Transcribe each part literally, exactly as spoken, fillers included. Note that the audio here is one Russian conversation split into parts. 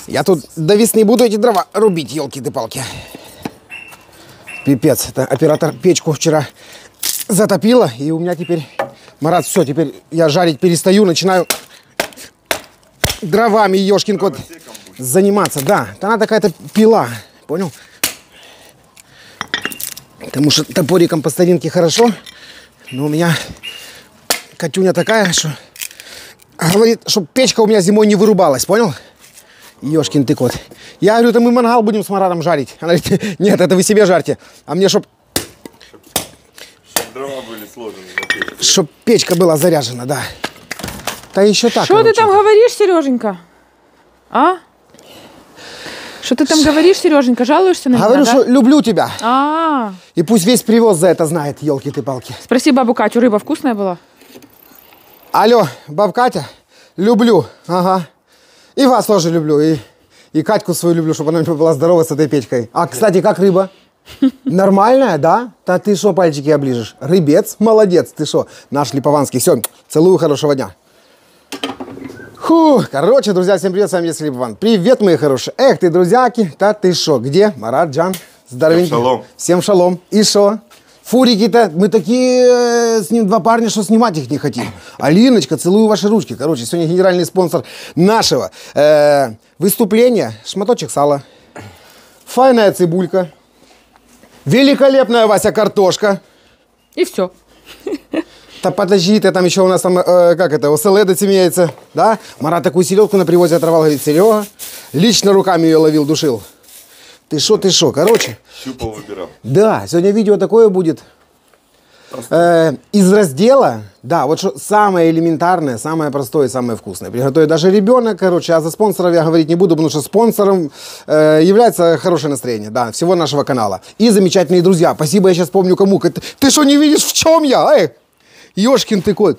Я тут до весны буду эти дрова рубить, елки-ты-палки. Пипец, это оператор печку вчера затопила, и у меня теперь, Марат, все, теперь я жарить перестаю, начинаю дровами, ешкин кот, заниматься. Да, она такая-то пила, понял? Потому что топориком по старинке хорошо, но у меня Катюня такая, что говорит, чтобы печка у меня зимой не вырубалась, понял? Ёшкин ты кот. Я говорю, это мы мангал будем с Маратом жарить. Она говорит, нет, это вы себе жарьте. А мне, чтоб... Чтоб дрова были сложены. Чтоб печка была заряжена, да. Да еще так. Что ты там говоришь, Сереженька? А? Что ты там Ш... говоришь, Сереженька? Жалуешься на меня, Говорю, да? что люблю тебя. А, -а, а. И пусть весь привоз за это знает, елки-ты-палки. Спроси бабу Катю, рыба вкусная была? Алло, баб Катя, люблю. Ага. И вас тоже люблю, и, и Катьку свою люблю, чтобы она была здорова с этой печкой. А, кстати, как рыба? Нормальная, да? Да ты что, пальчики оближешь? Рыбец, молодец, ты что? Наш липованский. Все, целую, хорошего дня. Фу, короче, друзья, всем привет, с вами Если Липован. Привет, мои хорошие. Эх ты, друзьяки, да ты что? Где? Марат, Джан, здоровенький. Всем шалом. Всем шалом. И что? Фурики-то, мы такие э, с ним два парня, что снимать их не хотим. Алиночка, целую ваши ручки. Короче, сегодня генеральный спонсор нашего э, выступления. Шматочек сала. Файная цибулька. Великолепная, Вася, картошка. И все. Да подожди, ты там еще у нас там, э, как это, оселедец имеется. Да? Марат такую селедку на привозе оторвал, говорит, Серега. Лично руками ее ловил, душил. Ты шо, ты шо, короче. Щупал, выбирал. Да, сегодня видео такое будет. Э, из раздела, да, вот что самое элементарное, самое простое, самое вкусное. Приготовит даже ребенок, короче, а за спонсоров я говорить не буду, потому что спонсором э, является хорошее настроение, да, всего нашего канала. И замечательные друзья. Спасибо, я сейчас помню кому. Ты, ты что, не видишь, в чем я? Эй, ёшкин ты кот.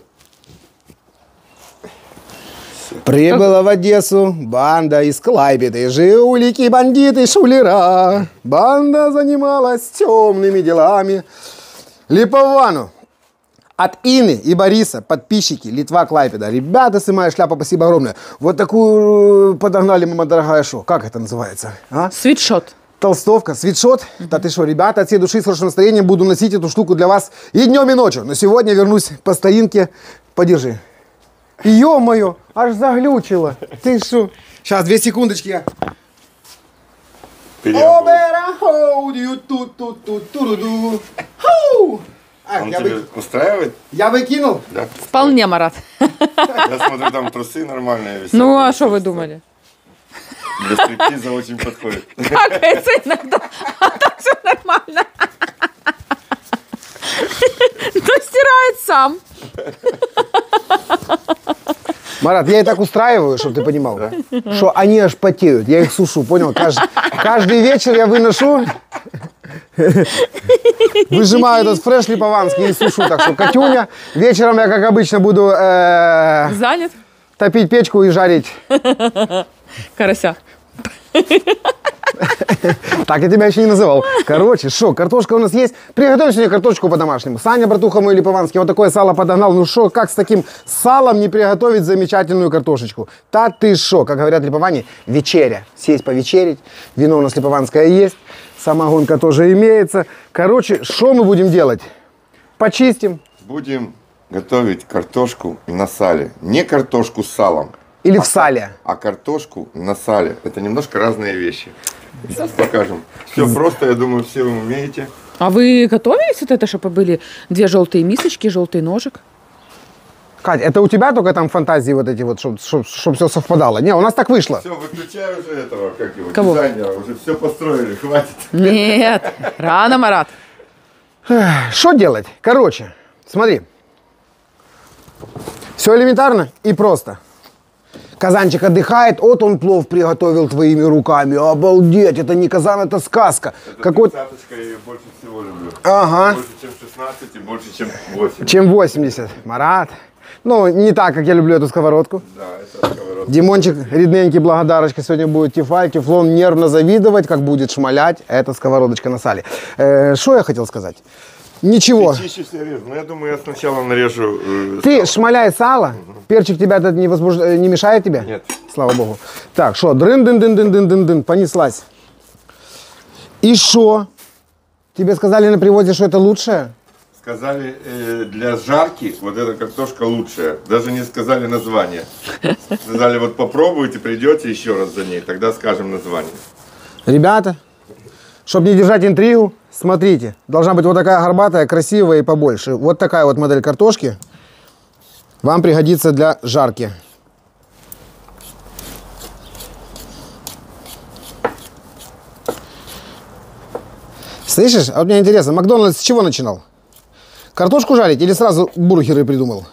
Прибыла в Одессу банда из Клайпеды, жулики, бандиты, шулера. Банда занималась темными делами. Липовану от Инны и Бориса, подписчики, Литва, Клайпеда. Ребята, снимая шляпа, спасибо огромное. Вот такую подогнали, мама дорогая, шо? Как это называется? А? Свитшот. Толстовка, свитшот. Mm-hmm. Да ты что, ребята, от всей души с хорошим настроением буду носить эту штуку для вас и днем, и ночью. Но сегодня вернусь по старинке. Подержи. Ё-моё, аж заглючило. Ты что? Сейчас, две секундочки я. А, Он я тебя вы... устраивает? Я выкинул? Да. Вполне, Марат. Я смотрю, там трусы нормальные висят. Ну, а что вы думали? Для стриптиза очень подходит. Какается иногда, а так все нормально. То стирает сам. Марат, я и так устраиваю, чтобы ты понимал, да? Что они аж потеют, я их сушу, понял? Каждый, каждый вечер я выношу, выжимаю этот фреш липованский и сушу. Так что, Катюня, вечером я, как обычно, буду э, занят, топить печку и жарить карася. Так я тебя еще не называл. Короче, шо, картошка у нас есть. Приготовим сегодня картошку по-домашнему. Саня, братуха мой липованский, вот такое сало подогнал. Ну шо, как с таким салом не приготовить замечательную картошечку? Та ты шо, как говорят липоване, вечеря. Сесть повечерить. Вино у нас липованское есть. Самогонка тоже имеется. Короче, что мы будем делать? Почистим. Будем готовить картошку на сале. Не картошку с салом. Или а, в сале. А картошку на сале. Это немножко разные вещи. Покажем. Все просто, я думаю, все вы умеете. А вы готовились вот это, чтобы были две желтые мисочки, желтый ножик? Кать, это у тебя только там фантазии вот эти вот, чтобы чтоб, чтоб все совпадало? Не, у нас так вышло. Все, выключай уже этого, как его, Кого? дизайнера. Уже все построили, хватит. Нет, рано, Марат. Что делать? Короче, смотри. Все элементарно и просто. Казанчик отдыхает, вот он плов приготовил твоими руками. Обалдеть, это не казан, это сказка. Это Какой... тридцаточка, я ее больше всего люблю. Ага. Больше, чем шестнадцать и больше, чем восемьдесят. Чем восемьдесят. Марат. Ну, не так, как я люблю эту сковородку. Да, это сковородка. Димончик, рідненький, благодарочка. Сегодня будет тефаль, тефлон, нервно завидовать, как будет шмалять. Это сковородочка на сале. Что э, я хотел сказать? Ничего. Ты чище все режешь. Ну, я думаю, я сначала нарежу... Э, Ты сало. шмаляй сало. Угу. Перчик тебя этот не, возбуж... не мешает тебе? Нет. Слава богу. Так, что, дрын-дын-дын-дын-дын-дын, понеслась. И что? Тебе сказали на привозе, что это лучшее? Сказали, э, для жарки вот эта картошка лучшая. Даже не сказали название. Сказали, вот попробуйте, придете еще раз за ней, тогда скажем название. Ребята, чтобы не держать интригу, смотрите. Должна быть вот такая горбатая, красивая и побольше. Вот такая вот модель картошки. Вам пригодится для жарки. Слышишь? А вот мне интересно, Макдональдс с чего начинал? Картошку жарить или сразу бургеры придумал?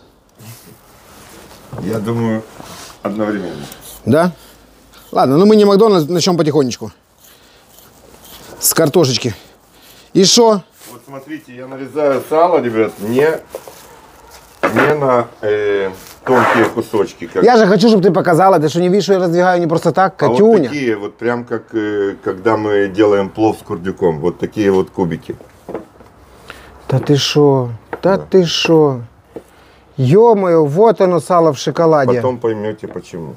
Я думаю, одновременно. Да? Ладно, ну мы не Макдональдс, начнем потихонечку. С картошечки. И что? Вот смотрите, я нарезаю сало, ребят, не, не на э, тонкие кусочки. Как... Я же хочу, чтобы ты показала. Ты что, не видишь, что я раздвигаю не просто так, Катюня? А вот такие вот, прям как э, когда мы делаем плов с курдюком. Вот такие вот кубики. Да ты шо? Да, да. Ты шо? Ё-моё, вот оно сало в шоколаде. Потом поймете почему.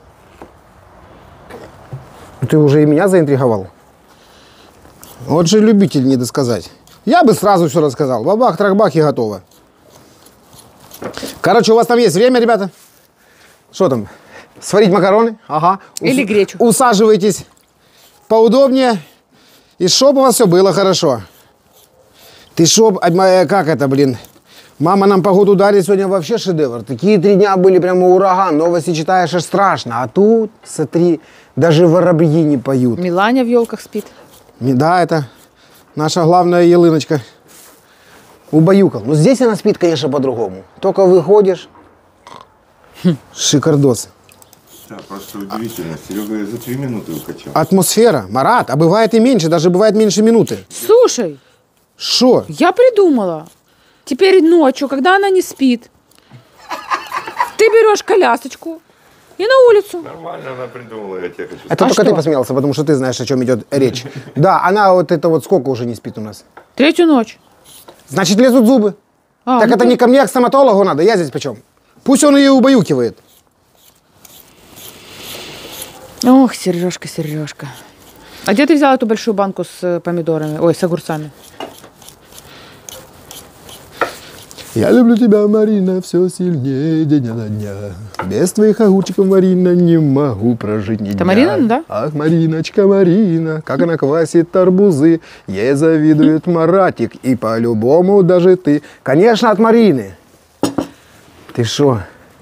Ты уже и меня заинтриговал. Вот же любитель не досказать. Я бы сразу все рассказал. Бабах, трахбах и готово. Короче, у вас там есть время, ребята? Что там? Сварить макароны? Ага. Или Ус- гречу. Усаживайтесь поудобнее. И чтоб у вас все было хорошо. Ты чтоб, как это, блин? Мама нам погоду дарит сегодня вообще шедевр. Такие три дня были прямо ураган. Новости читаешь, аж страшно. А тут, смотри, даже воробьи не поют. Миланя в елках спит. Да, это наша главная ялыночка. Убаюкал. Но здесь она спит, конечно, по-другому. Только выходишь. Шикардос. Да, просто удивительно. Серега за три минуты укачал. Атмосфера, Марат, а бывает и меньше, даже бывает меньше минуты. Слушай, Шо? я придумала. Теперь ночью, когда она не спит, ты берешь колясочку и на улицу. Нормально она придумала, я тебе хочу сказать. Это А только что? ты посмеялся, потому что ты знаешь, о чем идет речь. Да, она вот это вот сколько уже не спит у нас? Третью ночь. Значит, лезут зубы. А, Так ну это ты- не ко мне, а к стоматологу надо, я здесь почем? Пусть он ее убаюкивает. Ох, Сережка, Сережка. А где ты взял эту большую банку с э, помидорами? Ой, с огурцами. Я люблю тебя, Марина, все сильнее день ото дня. Без твоих огурчиков, Марина, не могу прожить ни дня. Это Марина, да? Ах, Мариночка, Марина, как она квасит арбузы. Ей завидует Маратик, и по-любому даже ты. Конечно, от Марины. Ты шо?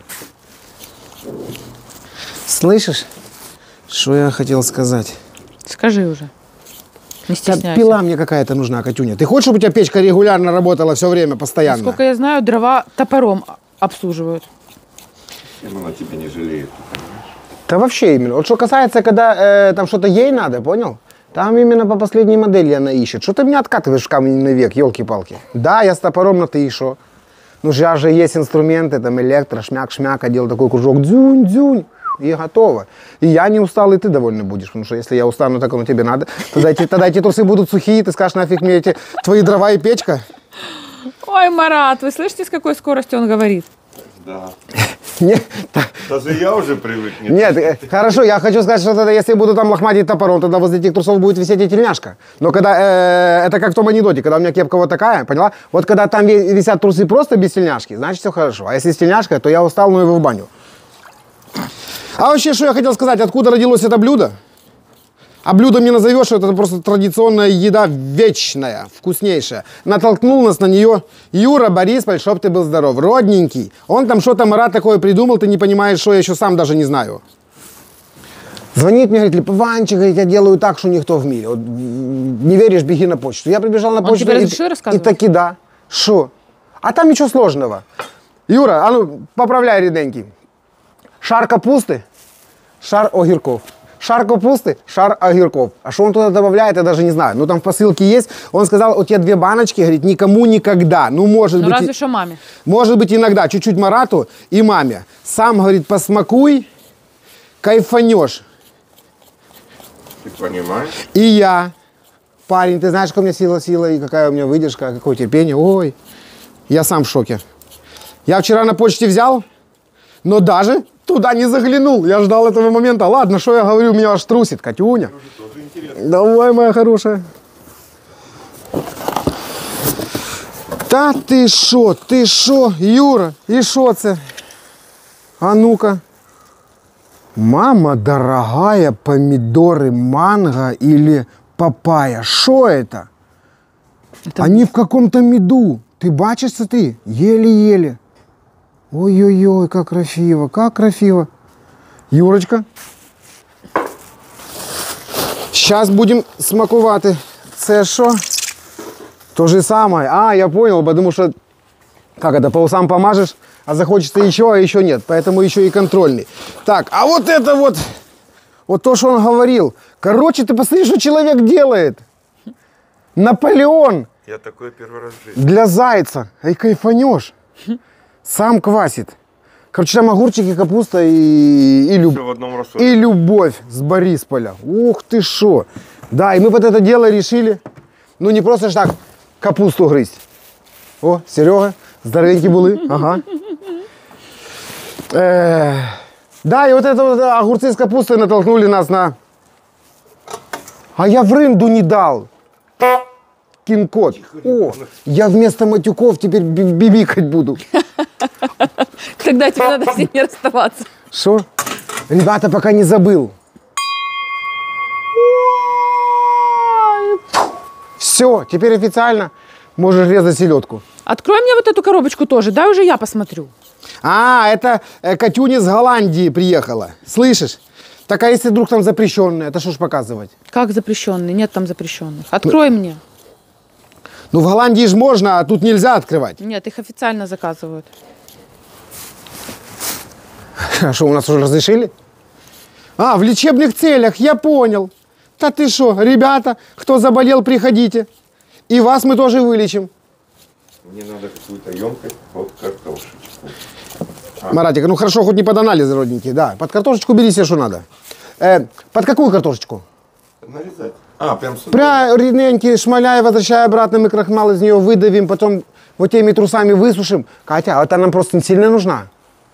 Слышишь, что я хотел сказать? Скажи уже. Не Да, стесняйся. пила мне какая-то нужна, Катюня. Ты хочешь, чтобы у тебя печка регулярно работала все время, постоянно? Насколько я знаю, дрова топором обслуживают. Чем она тебя не жалеет? Да вообще именно. Вот что касается, когда э, там что-то ей надо, понял? Там именно по последней модели она ищет. Что ты меня откатываешь в каменный век, елки-палки? Да, я с топором, но ты и шо? Ну же же есть инструменты, там электро, шмяк-шмяк, одел такой кружок, дзюнь-дзюнь, и готово. И я не устал, и ты довольна будешь, потому что если я устану, так оно тебе надо. Тогда эти, тогда эти трусы будут сухие, ты скажешь, нафиг мне эти твои дрова и печка. Ой, Марат, вы слышите, с какой скоростью он говорит? Да. Нет, Даже я уже привык. Не нет, э, хорошо, я хочу сказать, что тогда, если я буду там лохматить топором, тогда возле этих трусов будет висеть и тельняшка. Но когда, э, это как в том анекдоте, когда у меня кепка вот такая, поняла? Вот когда там ви- висят трусы просто без тельняшки, значит все хорошо. А если с тельняшкой, то я устал, ну его в баню. А вообще, что я хотел сказать, откуда родилось это блюдо? А блюдом не назовешь, что это просто традиционная еда, вечная, вкуснейшая. Натолкнул нас на нее Юра Борисполь, чтоб ты был здоров, родненький. Он там что-то, Марат, такое придумал, ты не понимаешь, что я еще сам даже не знаю. Звонит мне, говорит, Ванчик, говорит, я делаю так, что никто в мире. Вот, м, не веришь, беги на почту. Я прибежал на Он почту. тебе и- разрешил и, рассказывать? таки да. Что? А там ничего сложного. Юра, а ну, поправляй, рідненький. Шар капусты, шар огірков. Шар капусты, шар огірков. А что он туда добавляет, я даже не знаю. Ну там в посылке есть. Он сказал, у тебя две баночки, говорит, никому никогда. Ну может Ну быть, разве и- что маме. может быть иногда, чуть-чуть Марату и маме. Сам, говорит, посмакуй, кайфанешь. Ты понимаешь? И я парень, ты знаешь, какая у меня сила, сила, и какая у меня выдержка, какое терпение. Ой, я сам в шоке. Я вчера на почте взял, но даже туда не заглянул. Я ждал этого момента. Ладно, что я говорю, меня аж трусит, Катюня. Давай, моя хорошая. Та ти що, ти що, Юра, і що це? А ну-ка. Мама дорогая, помидоры манго или папайя. Что это? Это... Они в каком-то меду. Ты бачишь, ты? Еле-еле. Ой-ой-ой, как красиво, как красиво. Юрочка. Сейчас будем смакувати. Це що? То же самое. А, я понял, потому что, как это, по усам помажешь, а захочется еще, а еще нет. Поэтому еще и контрольный. Так, а вот это вот, вот то, что он говорил. Короче, ты посмотри, что человек делает. Наполеон. Я такой первый раз в жизни. Для зайца. Ай, кайфанешь. Сам квасит. Короче, там огурчики, капуста и, и, люб... Все в одном рассоле. и любовь с Борисполя. Ух ты шо. Да, и мы под это дело решили, ну не просто ж так капусту грызть. О, Серега, здоровенькие булы. Ага. Э, да, и вот это вот огурцы с капустой натолкнули нас на... А я в рынду не дал. Кинг-код. О, я вместо матюков теперь би- бибикать буду. Тогда тебе надо с ними расставаться. Что? Ребята, пока не забыл. Все, теперь официально можешь резать селедку. Открой мне вот эту коробочку тоже, дай уже я посмотрю. А, это э, Катюня с Голландии приехала. Слышишь? Так, а если вдруг там запрещенная, это что ж показывать? Как запрещенный? Нет там запрещенных. Открой ну, мне. Ну, в Голландии же можно, а тут нельзя открывать. Нет, их официально заказывают. А что, у нас уже разрешили? А, в лечебных целях, я понял. Да ты что, ребята, кто заболел, приходите. И вас мы тоже вылечим. Мне надо какую-то емкость под картошечку. А. Маратик, ну хорошо, хоть не под анализы, родненькие, да. Под картошечку бери себе, что надо. Э, под какую картошечку? Нарезать. А, прям сюда? Прям рідненький, шмаляй, возвращай обратно, мы крахмал из нее выдавим, потом вот теми трусами высушим. Катя, а это нам просто сильно нужна.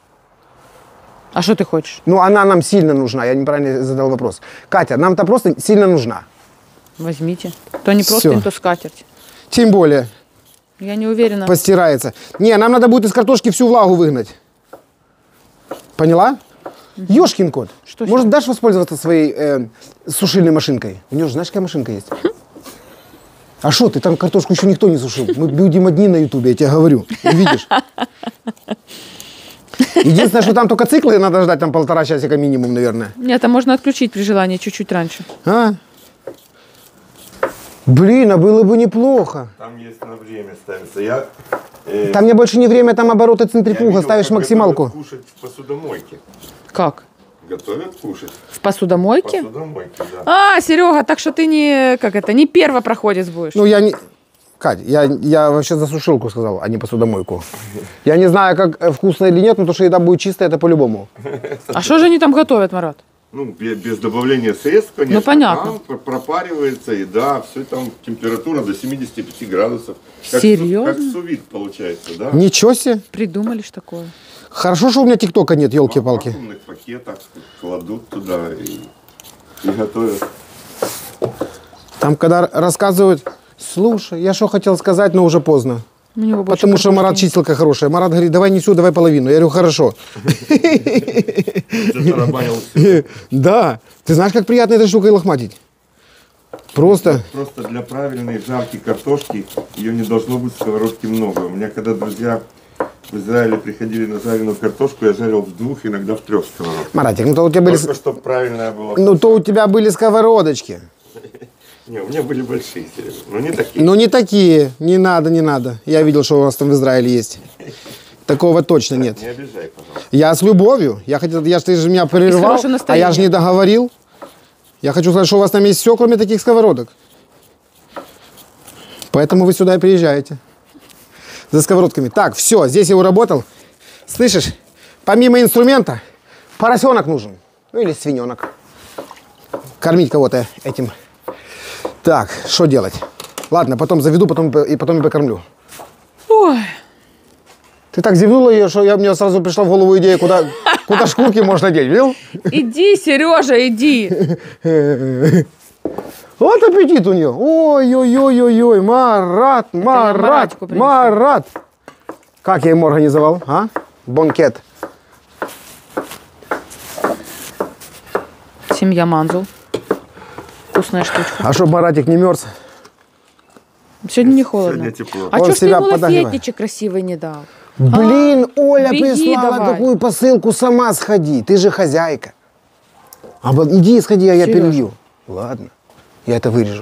А что ты хочешь? Ну, она нам сильно нужна, я неправильно задал вопрос. Катя, нам-то просто сильно нужна. Возьмите. То не просто, Всё. не то скатерть. Тем более. Я не уверена. Постирается. Не, нам надо будет из картошки всю влагу выгнать. Поняла? Ёшкин кот. Что Может, сейчас? дашь воспользоваться своей э, сушильной машинкой? У нее же, знаешь, какая машинка есть? А что ты, там картошку еще никто не сушил. Мы будем одни на ютубе, я тебе говорю. Видишь? Единственное, что там только циклы надо ждать, там полтора часика минимум, наверное. Нет, а можно отключить при желании чуть-чуть раньше. А? Блин, а было бы неплохо. Там есть на время ставится. Я, э, Там мне больше не время, там обороты я центрифуга, видел, ставишь как максималку. готовят кушать в посудомойке. Как? Готовят кушать В в посудомойке? посудомойке, да. А, Серега, так что ты не, как это, не первопроходец будешь. Ну, я не... Кать, я, я вообще за сушилку сказал, а не посудомойку. Я не знаю, как э, вкусно или нет, но то, что еда будет чистая, это по-любому. А что же они там готовят, Марат? Ну, без, без добавления средств, конечно. Ну, понятно. Там пр- пропаривается еда, все там температура до семидесяти пяти градусов. Как Серьезно? су- Как сувид получается, да? Ничего себе. Придумали ж такое. Хорошо, что у меня тиктока нет, В елки-палки. вакуумных пакетах кладут туда и, и готовят. Там, когда рассказывают, слушай, я что хотел сказать, но уже поздно. У него больше Потому что картошки Марат нет. чистилка хорошая. Марат говорит, давай не всю, давай половину. Я говорю, хорошо. Затарабанил всё. Да. Ты знаешь, как приятно этой штукой лохматить? Просто. Просто для правильной жарки картошки ее не должно быть в сковородке много. У меня когда друзья в Израиле приходили на жареную картошку, я жарил в двух, иногда в трех сковородках. Маратик, ну то у тебя были, Только чтобы правильная была. ну, то у тебя были сковородочки. Не, у меня были большие, Серега, но не такие. Ну не такие. Не надо, не надо. Я видел, что у вас там в Израиле есть. Такого точно нет. Не обижай, пожалуйста. Я с любовью. Я хотел, я ж ты же меня прервал, хорошим а настроением. я же не договорил. Я хочу сказать, что у вас там есть все, кроме таких сковородок. Поэтому вы сюда и приезжаете. За сковородками. Так, все, здесь я уработал. Слышишь, помимо инструмента, поросенок нужен. Ну или свиненок. Кормить кого-то этим Так, что делать? Ладно, потом заведу, потом, и потом и покормлю. Ой. Ты так зевнула ее, что я, мне сразу пришла в голову идея, куда, куда шкурки можно деть, видел? Иди, Сережа, иди. Вот аппетит у нее. Ой-ой-ой-ой-ой, Марат, Марат, Маратику принесла. Марат. Как я ему организовал, а? Бонкет. Семья Манзул. Вкусная штучка. А чтоб Маратик не мерз? Сегодня не холодно. Сегодня тепло. А Он что ж ты себя ему подогревает. лафетничек красивый не дал? Блин, Оля беги прислала давай. такую посылку, сама сходи. Ты же хозяйка. А вот иди сходи, а я Серёж. перелью. Ладно, я это вырежу.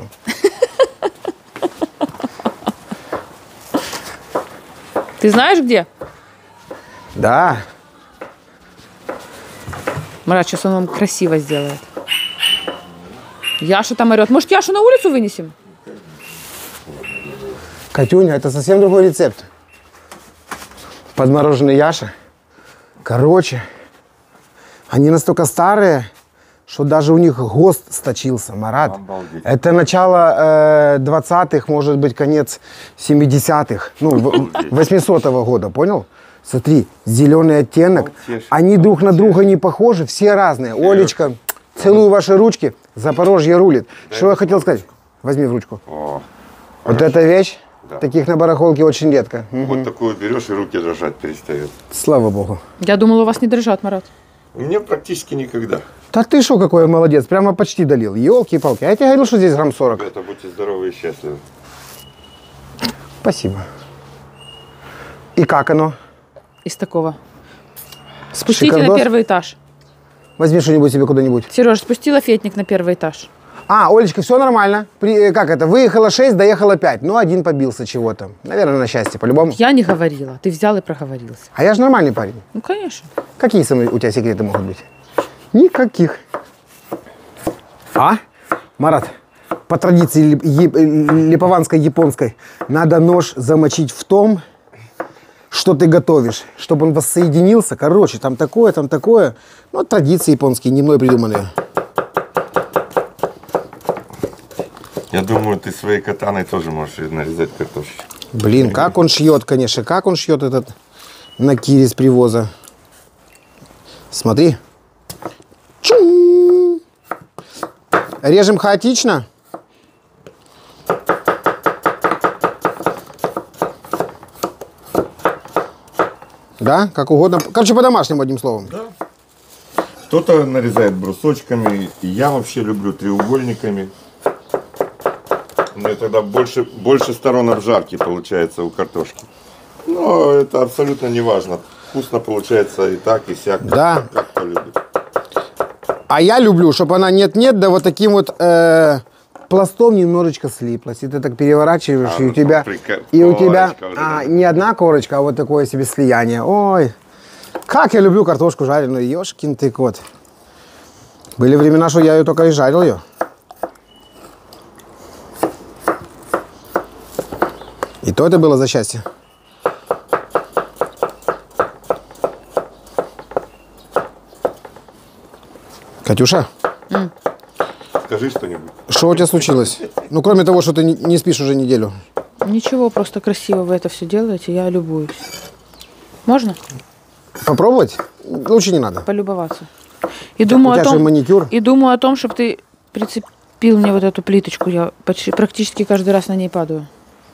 Ты знаешь где? Да. Марат, сейчас он вам красиво сделает. Яша там орет. Может, Яшу на улицу вынесем? Катюня, это совсем другой рецепт. Подмороженный Яша. Короче, они настолько старые, что даже у них ГОСТ сточился, Марат. Обалдеть. Это начало э, двадцатых, может быть, конец семидесятых, ну, в- восьмисотого года, понял? Смотри, зеленый оттенок. Молчишь, Они друг на друга не похожи, все разные. Олечка, целую ваши ручки, Запорожье рулит. Что я хотел сказать? Возьми в ручку. О, Вот эта вещь, Да. таких на барахолке очень редко. М. вот такую берешь и руки дрожать перестают. Слава богу. Я думала, у вас не дрожат, Марат. У меня практически никогда. Да ты что, какой молодец, прямо почти долил. Елки-палки. А я тебе говорил, что здесь грамм сорок. Ребята, будьте здоровы и счастливы. Спасибо. И как оно? Из такого. Спустите на Шикардос? первый этаж. Возьми что-нибудь себе куда-нибудь. Сереж, спусти лафетник на первый этаж. А, Олечка, все нормально. При, как это? Выехала шесть, доехала пять. Ну, один побился чего-то. Наверное, на счастье, по-любому. Я не говорила. Ты взял и проговорился. А я же нормальный парень. Ну, конечно. Какие со мной у тебя секреты могут быть? Никаких. А? Марат, по традиции лип- еп- липованской, японской, надо нож замочить в том, что ты готовишь, чтобы он воссоединился. Короче, там такое, там такое. Ну, традиции японские, не мной придуманные. Я думаю, ты своей катаной тоже можешь нарезать картошечку. Блин, как он шьет, конечно, как он шьет этот накири с привоза. Смотри. Чум. Режем хаотично. Да, как угодно. Короче, по-домашнему, одним словом. Кто-то нарезает брусочками, и я вообще люблю треугольниками. Но тогда больше, больше сторон обжарки получается у картошки. Но это абсолютно не важно. Вкусно получается и так, и сяк. Да. Как, как кто любит. А я люблю, чтобы она нет-нет, да вот таким вот э, пластом немножечко слиплась. И ты так переворачиваешь, А, и ну у тебя, там прика- и у тебя корочка вот а, эта. не одна корочка, а вот такое себе слияние. Ой, как я люблю картошку жареную, ешкин ты кот. Были времена, что я ее только и жарил ее. И то это было за счастье. Катюша, Скажи что-нибудь. что у тебя случилось? Ну, кроме того, что ты не, не спишь уже неделю. Ничего, просто красиво вы это все делаете, я любуюсь. Можно Попробовать? Лучше не надо. полюбоваться? И думаю, у о тебя же том, маникюр. и думаю о том, чтобы ты прицепил мне вот эту плиточку. Я почти, практически каждый раз на ней падаю.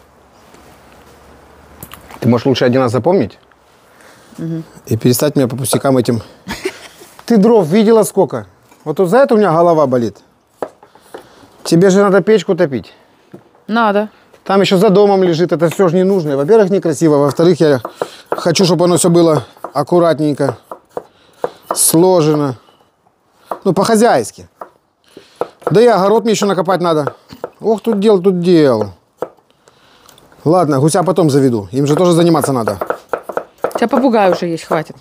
Ты можешь лучше один раз запомнить и перестать меня по пустякам этим. Ты дров видела сколько? Вот тут за это у меня голова болит. Тебе же надо печку топить. Надо. Там еще за домом лежит, это все же не нужно. Во-первых, некрасиво. Во-вторых, я хочу, чтобы оно все было аккуратненько, сложено. Ну, по-хозяйски. Да и огород мне еще накопать надо. Ох, тут дел, тут дел. Ладно, гуся потом заведу. Им же тоже заниматься надо. У тебя попугай уже есть, хватит.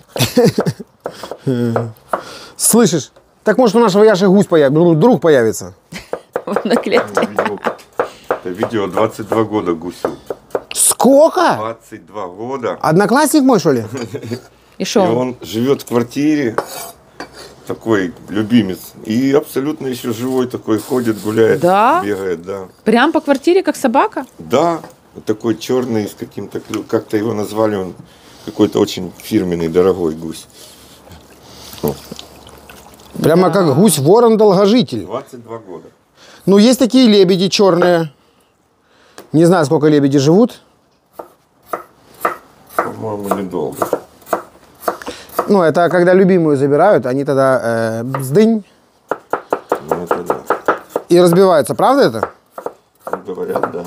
Слышишь? Так может у нашего Яши гусь появится, друг появится. На клетке. Видео, это видео двадцать два года гусю. Сколько? двадцать два года. Одноклассник мой, что ли? И И что? он живет в квартире такой любимец. И абсолютно еще живой такой, ходит, гуляет, Да? бегает, да. Прям по квартире, как собака? Да, вот такой черный, с каким-то, как-то его назвали, он какой-то очень фирменный, дорогой гусь. Прямо Да. как гусь-ворон-долгожитель. двадцать два года. Ну, есть такие лебеди черные. Не знаю, сколько лебеди живут. По-моему, недолго. Ну, это когда любимую забирают, они тогда э, бздынь Ну, это да. и разбиваются. Правда это? Говорят, да.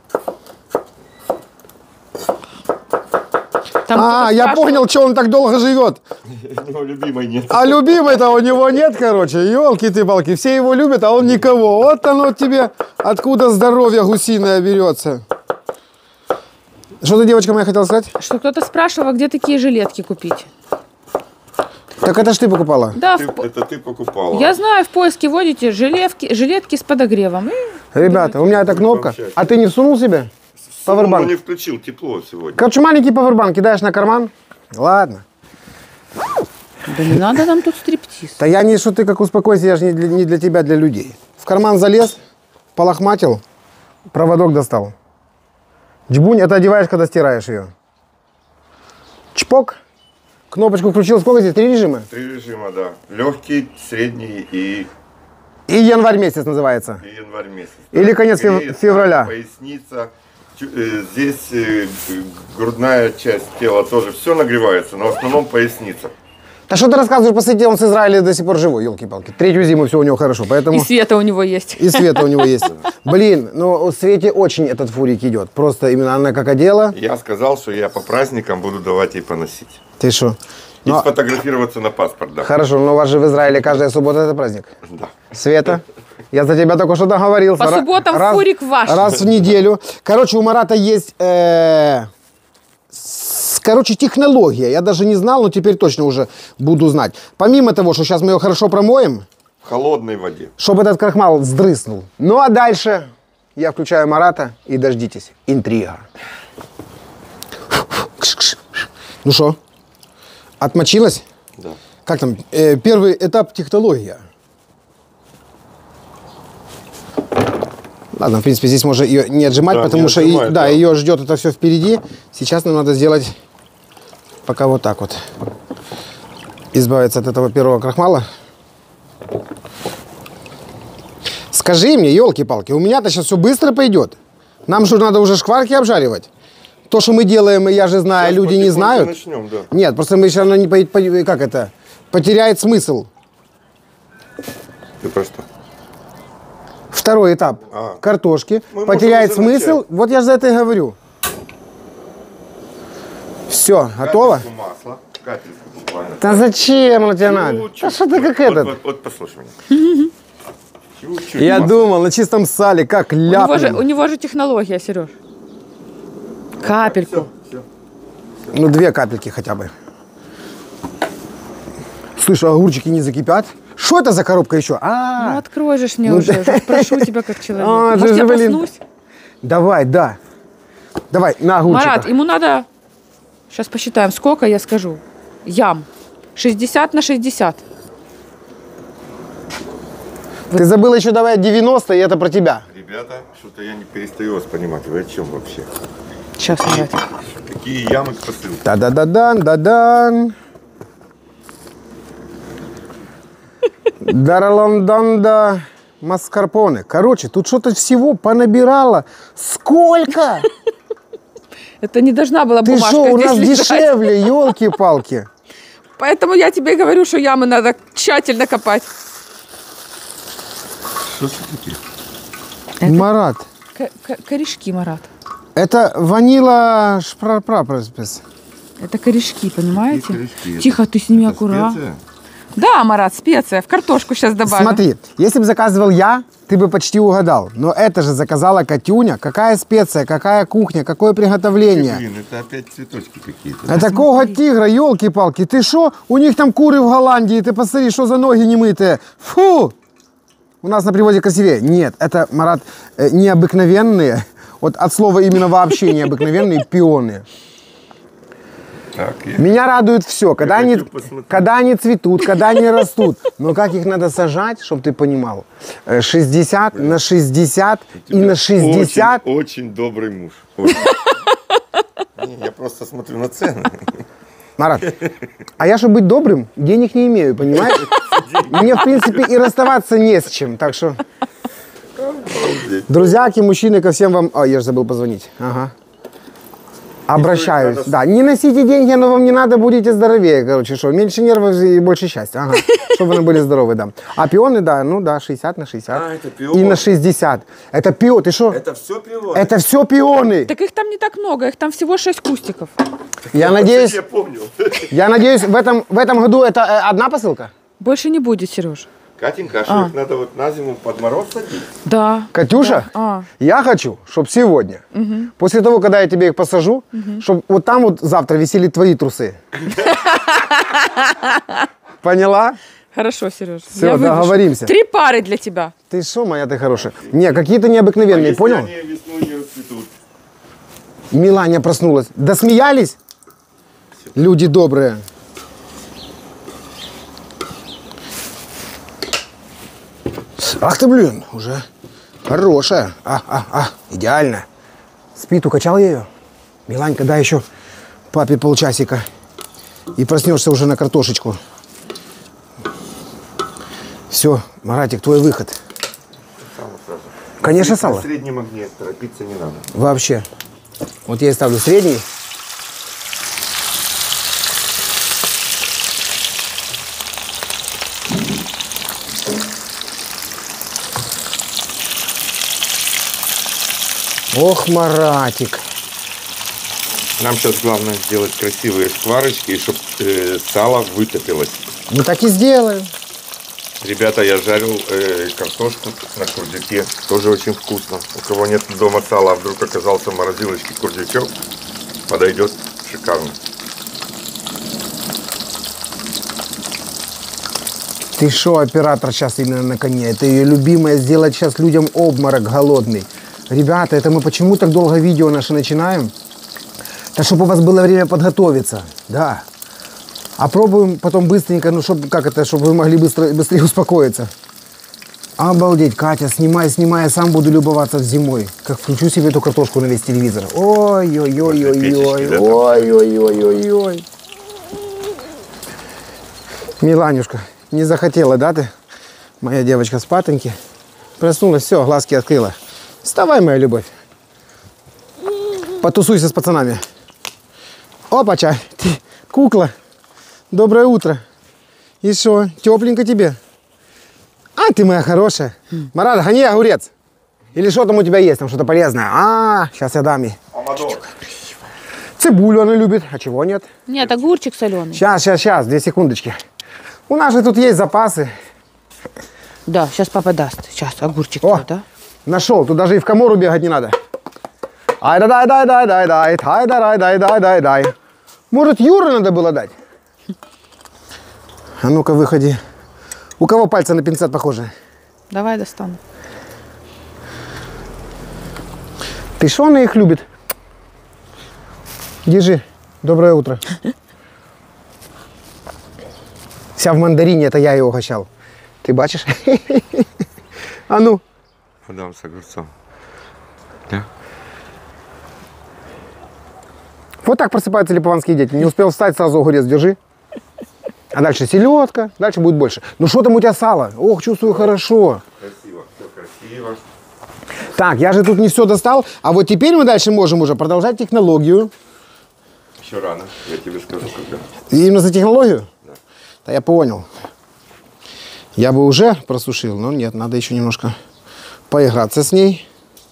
Там А, кто-то я спрашивал, понял, что он так долго живет. У него любимой нет. А любимой-то у него нет, короче. Елки ты палки, все его любят, а он никого. Вот оно тебе, откуда здоровье гусиное берется. Что ты, девочка моя, хотела сказать? Что кто-то спрашивал, где такие жилетки купить. Так это ж ты покупала. Да, Ты- в по- это ты покупала. я знаю, в поиске вводите жилетки, жилетки с подогревом. И Ребята, у меня эта кнопка. А ты не всунул себе? Он Павербанк. не включил, тепло сегодня. Короче, маленький павербанк кидаешь на карман. Ладно. Да не надо нам тут стриптиз. Да я не, что ты как успокойся, я же не для, не для тебя, для людей. В карман залез, полохматил, проводок достал. Джбунь, это одеваешь, когда стираешь ее. Чпок. Кнопочку включил. Сколько здесь? Три режима? Три режима, да. Легкий, средний и, И январь месяц называется. и январь месяц. Или конец фев- Греет, февраля. Поясница. Чу- э, Здесь э, грудная часть тела тоже все нагревается, но в основном поясница. Да что ты рассказываешь, посмотрите, он с Израиля до сих пор живой, елки-палки. Третью зиму все у него хорошо, поэтому... И света у него есть. И Света у него есть. Блин, ну у Свете очень этот фурик идет. Просто именно она как одела. Я сказал, что я по праздникам буду давать ей поносить. Ты что? И Ну, сфотографироваться на паспорт, да. хорошо, но у вас же в Израиле каждая суббота это праздник. Да. Света, я за тебя только что договорился. По Ра- субботам раз- фурик ваш. Раз в неделю. Короче, у Марата есть, э, с- короче, технология. Я даже не знал, но теперь точно уже буду знать. Помимо того, что сейчас мы ее хорошо промоем, В холодной воде. чтобы этот крахмал сдрыснул. Ну а дальше я включаю Марата и дождитесь. Интрига. Ну что, отмочилась? Да. Как там? Э, первый этап технология. Ладно, в принципе, здесь можно ее не отжимать, Да, потому не что отжимай, и- да, да. ее ждет это все впереди. Сейчас нам надо сделать пока вот так вот. Избавиться от этого первого крахмала. Скажи мне, елки-палки, у меня-то сейчас все быстро пойдет. Нам что, надо уже шкварки обжаривать? То, что мы делаем, я же знаю, Сейчас люди не потихоньку знают. начнем, да. Нет, просто мы все равно не по- по- как это, потеряет смысл. Ты про что? Второй этап А. картошки Мы потеряет можем уже смысл. начать. Вот я же за это и говорю. Все, готово? Капельку масла. Капельку буквально. Да зачем оно тебе надо? Чуть-чуть. Да что ты как вот, этот? Вот, вот, послушай меня. Чуть-чуть Я масла. думал, на чистом сале, как У него, же, у ляпнем. него же технология, Сереж. Капельку. Всё. Ну, две капельки хотя бы. Слышь, а огурчики не закипят? Что это за коробка еще? Ну, А, открой же ж мне Ну, уже. да. уже прошу тебя как человек. А, Может, же я же, блин. проснусь? давай, да. Давай, на огурчиках. Марат, ему надо... Сейчас посчитаем, сколько, я скажу. Ям. шестьдесят на шестьдесят. Ты забыла еще давай девяносто, и это про тебя. Ребята, что-то я не перестаю вас понимать. Вы о чем вообще? Сейчас, Марат. Какие ямы к посылке? Да-да-да-дан, да-дан. Дараланданда маскарпоне. Короче, тут что-то всего понабирало. Сколько? Это не должна была Ты бумажка что, у здесь нас лежать. дешевле, елки-палки. Поэтому я тебе говорю, что ямы надо тщательно копать. Что это такие? Марат, К- к- корешки, Марат. это ванила шпрапрапраспис. Это корешки, понимаете? Какие корешки? Тихо, ты с ними Это аккуратно. специя? Да, Марат, специя. В картошку сейчас добавим. Смотри, если бы заказывал я, ты бы почти угадал. Но это же заказала Катюня. Какая специя, какая кухня, какое приготовление. Блин, это опять цветочки какие-то. А такого тигра, елки-палки, ты шо? У них там куры в Голландии, ты посмотри, что за ноги немытые. Фу! У нас на привозе красивее. Нет, это, Марат, э, необыкновенные, вот от слова именно вообще необыкновенные пионы. Так, я- Меня радует все, когда хочу они, посмотреть. когда они цветут, когда они растут. Но как их надо сажать, чтобы ты понимал? Э, шестьдесят на шестьдесят и на шестьдесят. Очень, очень добрый муж. Очень. Не, я просто смотрю на цены. Марат, а я, чтобы быть добрым, денег не имею, понимаешь? Мне, в принципе, и расставаться не с чем, так что... Друзьяки, мужчины, ко всем вам... А, я же забыл позвонить. Ага. Обращаюсь. надо- Да, не носите деньги, но вам не надо, будете здоровее, короче, что, меньше нервов и больше счастья. Ага. Чтобы вы были здоровы, да. А пионы, да, ну да, шестьдесят на шестьдесят. А, это пион. И на шестьдесят. Это пион, ты что? Это все пиво. Это все пионы. Так их там не так много, их там всего шесть кустиков. Я надеюсь, Я помню. я надеюсь, в этом, в этом году это э, одна посылка? Больше не будет, Сереж. Катенька, а что их надо вот на зиму под мороз садить? Да. Катюша, А. я хочу, чтобы сегодня, после того, когда я тебе их посажу, чтобы вот там вот завтра висели твои трусы. Поняла? Хорошо, Сереж. Всё, я выпишу. договоримся. Три пары для тебя. Ты что, моя ты хорошая? Не, какие-то необыкновенные, Если понял? они весной не расцветут. Миланя проснулась. Досмеялись? Люди добрые. Ах ты, блин, уже хорошая. А, а, а, идеально. Спит, укачал я ее? Миланька, дай еще папе полчасика. И проснешься уже на картошечку. Все, Маратик, твой выход. Сало сразу. Конечно, На сало. среднем огне торопиться не надо. Вообще. Вот я и ставлю средний. Ох, Маратик. Нам сейчас главное сделать красивые шкварочки, и чтобы э, сало вытопилось. Мы так и сделаем. Ребята, я жарил э, картошку на курдюке. Тоже очень вкусно. У кого нет дома сала, а вдруг оказался в морозилочке курдючок, подойдет шикарно. Ты шо, оператор сейчас именно на коне? Это ее любимое, сделать сейчас людям обморок голодный. Ребята, это мы почему так долго видео наши начинаем? Да чтобы у вас было время подготовиться, да. А пробуем потом быстренько, ну чтобы, как это, чтобы вы могли быстро, быстрее успокоиться. Обалдеть, Катя, снимай, снимай, я сам буду любоваться зимой. Как включу себе эту картошку на весь телевизор. Ой-ой-ой-ой-ой, да, ой-ой-ой-ой-ой. Миланюшка, не захотела, да, ты? Моя девочка спатоньки. Проснулась, все, глазки открыла. Вставай, моя любовь. Потусуйся с пацанами. Опача, ты кукла. Доброе утро. И что, тепленько тебе? А, ты моя хорошая. Марат, гони огурец. Или что там у тебя есть, там что-то полезное? А, сейчас я дам ей. Амадор. Цибулю она любит, а чего нет? Нет, огурчик соленый. Сейчас, сейчас, сейчас, две секундочки. У нас же тут есть запасы. Да, сейчас папа даст. Сейчас огурчик, О, да? нашел, тут даже и в комору бегать не надо. Ай да дай дай дай дай дай дай дай дай дай дай дай. Может, Юре надо было дать? А ну-ка, выходи. У кого пальцы на пинцет похожи? Давай достану. Ты что, она их любит? Держи. Доброе утро. Вся в мандарине, это я ее угощал. Ты бачишь? А ну. Подам с огурцом. Да? Вот так просыпаются липованские дети. Не успел встать, сразу огурец держи. А дальше селедка, дальше будет больше. Ну что там у тебя сало? Ох, чувствую хорошо. Красиво, все красиво. Так, я же тут не все достал. А вот теперь мы дальше можем уже продолжать технологию. Еще рано, я тебе скажу, когда. И именно за технологию? Да. Да я понял. Я бы уже просушил, но нет, надо еще немножко поиграться с ней.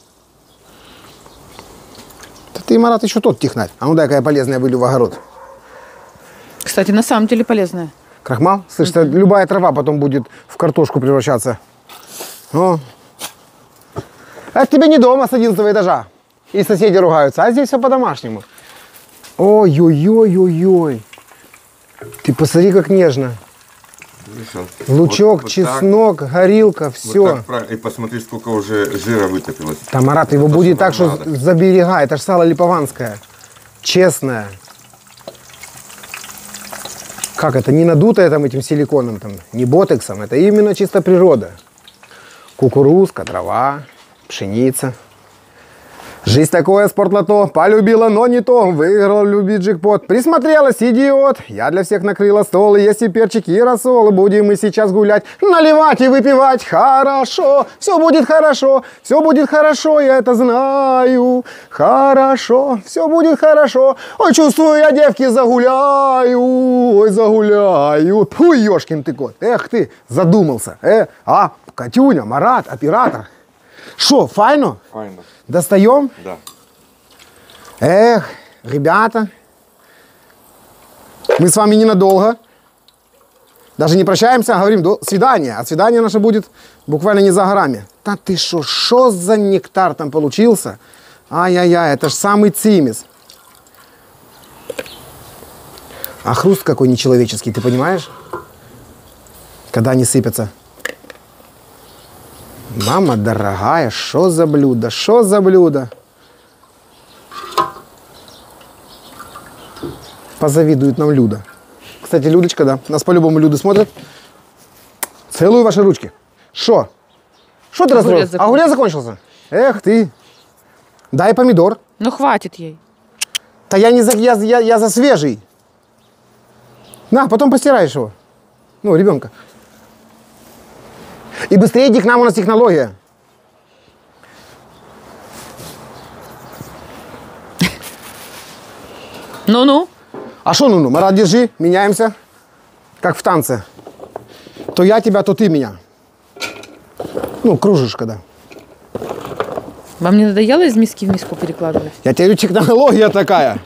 Да ты, Марат, еще тот технарь. А ну дай-ка я полезное вылью в огород. Кстати, на самом деле полезная. Крахмал? Слышь, mm-hmm. любая трава потом будет в картошку превращаться. О. Это тебе не дома с одиннадцатого этажа. И соседи ругаются, а здесь все по-домашнему. Ой-ой-ой-ой-ой. Ты посмотри, как нежно. Лучок, вот, вот чеснок, так, горилка, все. Вот так, и посмотри, сколько уже жира вытопилось. Там, Марат, его это будет так, надо. что заберегай. Это же сало липованское. Честное. Как это? Не надутое там этим силиконом, там, не ботексом. Это именно чисто природа. Кукурузка, трава, пшеница. Жизнь такое, спортлото, полюбила, но не то. Выиграл, любит джекпот. Присмотрелась, идиот. Я для всех накрыла стол. И есть и перчик, и рассол. Будем мы сейчас гулять, наливать и выпивать. Хорошо, все будет хорошо. Все будет хорошо, я это знаю. Хорошо, все будет хорошо. Ой, чувствую, я девки загуляю. Ой, загуляю. Фу, ёшкин ты кот. Эх ты, задумался. Э, а, Катюня, Марат, оператор. Шо, файно? Файно. Достаем? Да. Эх, ребята, мы с вами ненадолго. Даже не прощаемся, а говорим до свидания. А свидание наше будет буквально не за горами. Да ты шо, шо за нектар там получился? Ай-яй-яй, это ж самый цимис. А хруст какой нечеловеческий, ты понимаешь? Когда они сыпятся. Мама дорогая, что за блюдо, что за блюдо? Позавидует нам Люда. Кстати, Людочка, да, нас по-любому Люды смотрят. Целую ваши ручки. Шо? Что ты расстроился? Огурец закончился. Эх ты. Дай помидор. Ну хватит ей. Да я не за, я, я, я за свежий. На, потом постираешь его. Ну, ребенка. И быстрее иди к нам, у нас технология. Ну-ну. А что ну-ну? Марат, держи, меняемся. Как в танце. То я тебя, то ты меня. Ну, кружишь когда. Вам не надоело из миски в миску перекладывать? Я тебе говорю, технология такая.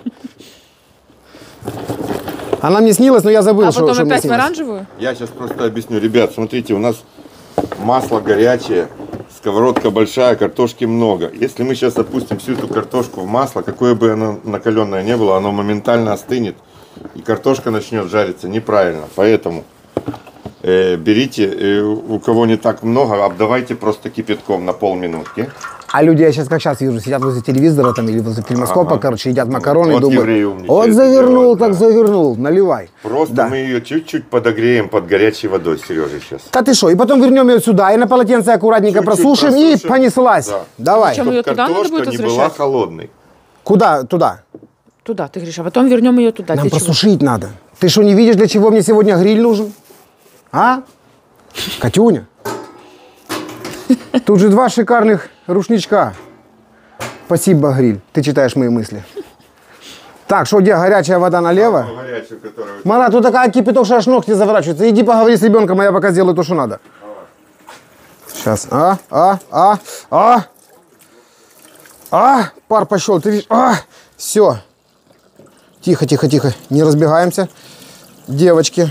Она мне снилась, но я забыл, А что, потом что мне опять в снилось. оранжевую? Я сейчас просто объясню. Ребят, смотрите, у нас масло горячее, сковородка большая, картошки много. Если мы сейчас опустим всю эту картошку в масло, какое бы оно накаленное не было, оно моментально остынет, и картошка начнет жариться неправильно. Поэтому э, берите, э, у кого не так много, обдавайте просто кипятком на полминутки. А люди, я сейчас как сейчас вижу, сидят возле телевизора там или возле фильмоскопа, Ага. короче, едят макароны Вот и думают, евреи умничают, вот завернул, делают, так да. завернул, наливай. Просто Да. мы ее чуть-чуть подогреем под горячей водой, Сережа, сейчас. Да ты что, и потом вернем ее сюда, и на полотенце аккуратненько Чуть-чуть просушим, и просушим. понеслась. Да. Давай. Причем ее Чтоб туда надо картошка будет не была возвращать? холодной. Куда? Туда. Туда, ты говоришь, а потом вернем ее туда. Нам Для чего? просушить надо. Ты что, не видишь, для чего мне сегодня гриль нужен? А? Катюня? Тут же два шикарных рушничка. Спасибо, гриль. Ты читаешь мои мысли. Так, что где горячая вода налево? Горячую, которую... Марат, тут такая кипяток, что аж ногти заворачиваются. Иди поговори с ребенком, а я пока сделаю то, что надо. Сейчас. А, а, а, а. А, пар пошел, ты видишь? А, все. Тихо, тихо, тихо. Не разбегаемся. Девочки.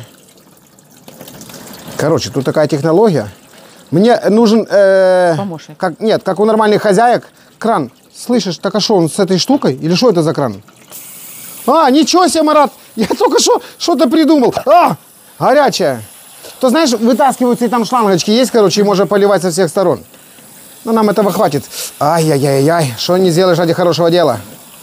Короче, тут такая технология. Мне нужен... Э, Помощник. Как, нет, как у нормальных хозяек, кран. Слышишь, так а что, он с этой штукой? Или что это за кран? А, ничего себе, Марат! Я только что что-то придумал. А, горячая. То, знаешь, вытаскиваются и там шлангочки есть, короче, и можно поливать со всех сторон. Но нам этого хватит. Ай-яй-яй-яй, что не сделаешь ради хорошего дела?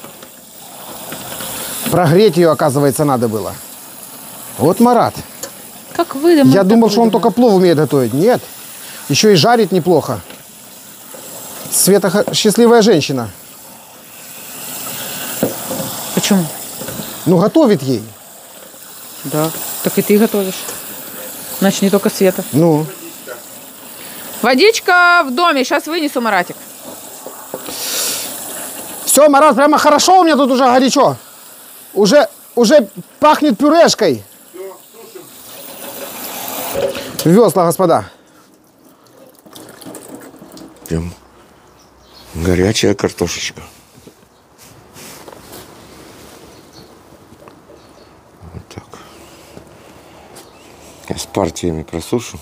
Прогреть ее, оказывается, надо было. Вот Марат. Как вы, Я думал, что он только плов умеет готовить. Нет. Еще и жарить неплохо. Света х- счастливая женщина. Почему? Ну, готовит ей. Да. Так и ты готовишь. Значит, не только Света. Ну. Водичка в доме. Сейчас вынесу, Маратик. Все, Марат, прямо хорошо у меня тут уже горячо. Уже, уже пахнет пюрешкой. Весла, господа. Прям горячая картошечка. Вот так. Я с партиями просушу.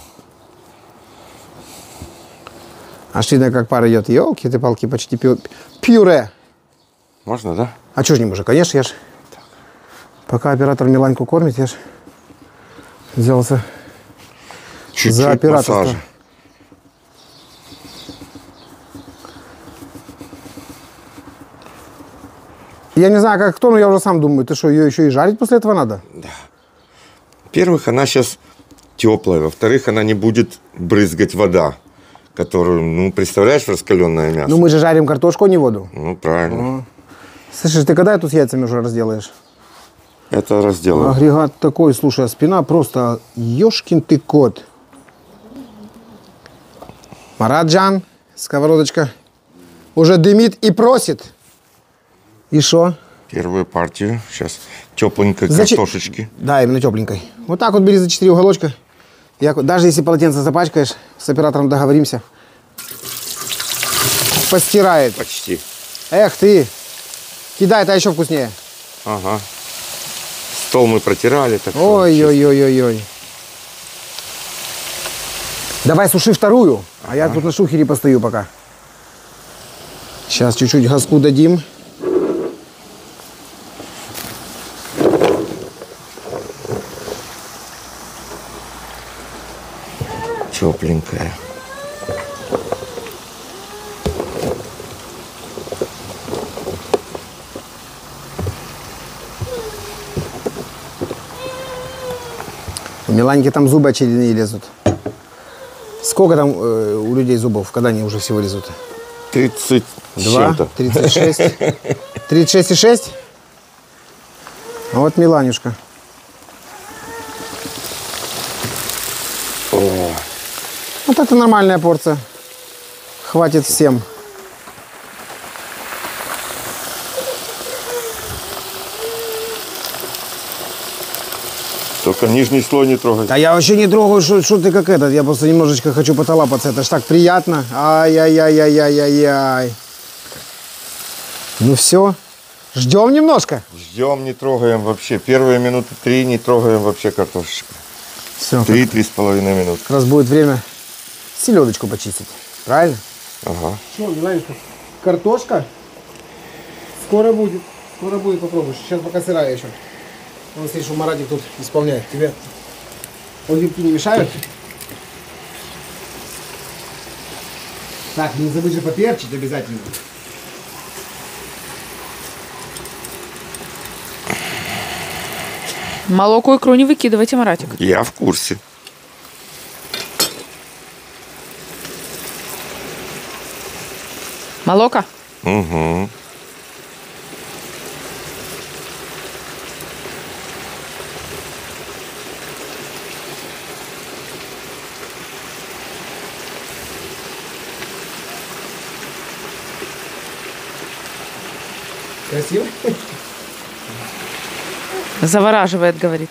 Аж видно, как пар идет. Елки ты палки, почти пю- пюре. Можно, да? А что ж не можешь? Конечно, я ж. Пока оператор Миланьку кормит, я ж взялся Чуть-чуть за операторство. массажа. Я не знаю, как кто, но я уже сам думаю, ты что, ее еще и жарить после этого надо? Во-первых, она сейчас теплая. Во-вторых, она не будет брызгать вода, которую, ну, представляешь, раскаленное мясо. Ну мы же жарим картошку, а не воду. Ну, правильно. Слышишь, ты когда тут с яйцами уже разделаешь? Это разделаю. Агрегат такой, слушай, а спина просто ёшкин ты кот. Мараджан, сковородочка, уже дымит и просит. И шо? Первую партию. Сейчас тепленькой Зачем- картошечки. Да, именно тепленькой. Вот так вот бери за четыре уголочка. Я, даже если полотенце запачкаешь, с оператором договоримся. Постирает. Почти. Эх ты, кидай, это еще вкуснее. Ага. Стол мы протирали. Так что Ой-ой-ой-ой-ой. Давай суши вторую, а я тут на шухере постою пока. Сейчас чуть-чуть газку дадим. тепленькая. У Миланьки там зубы очередные лезут. Сколько там э, у людей зубов, когда они уже всего лезут? тридцать с Два, чем-то. тридцать шесть. тридцать шесть и шесть? Вот Миланюшка. О, Вот это нормальная порция. Хватит всем. только нижний слой не трогать. Да я вообще не трогаю, что ты как этот. Я просто немножечко хочу потолапаться. Это ж так приятно. Ай-яй-яй-яй-яй-яй. Ну все. Ждем немножко. Ждем, не трогаем вообще. Первые минуты три не трогаем вообще картошечку. Все. Как Три-три с половиной минут. раз будет время селедочку почистить. Правильно? Ага. Что, Миланечка, картошка скоро будет. Скоро будет, попробуешь. Сейчас пока сырая еще. Вон, смотри, что Маратик тут исполняет. Тебе огурки не мешают? Так, не забудь же поперчить обязательно. Молоко и икру не выкидывайте, Маратик. Я в курсе. Молоко? Угу. Красиво? Завораживает, говорит.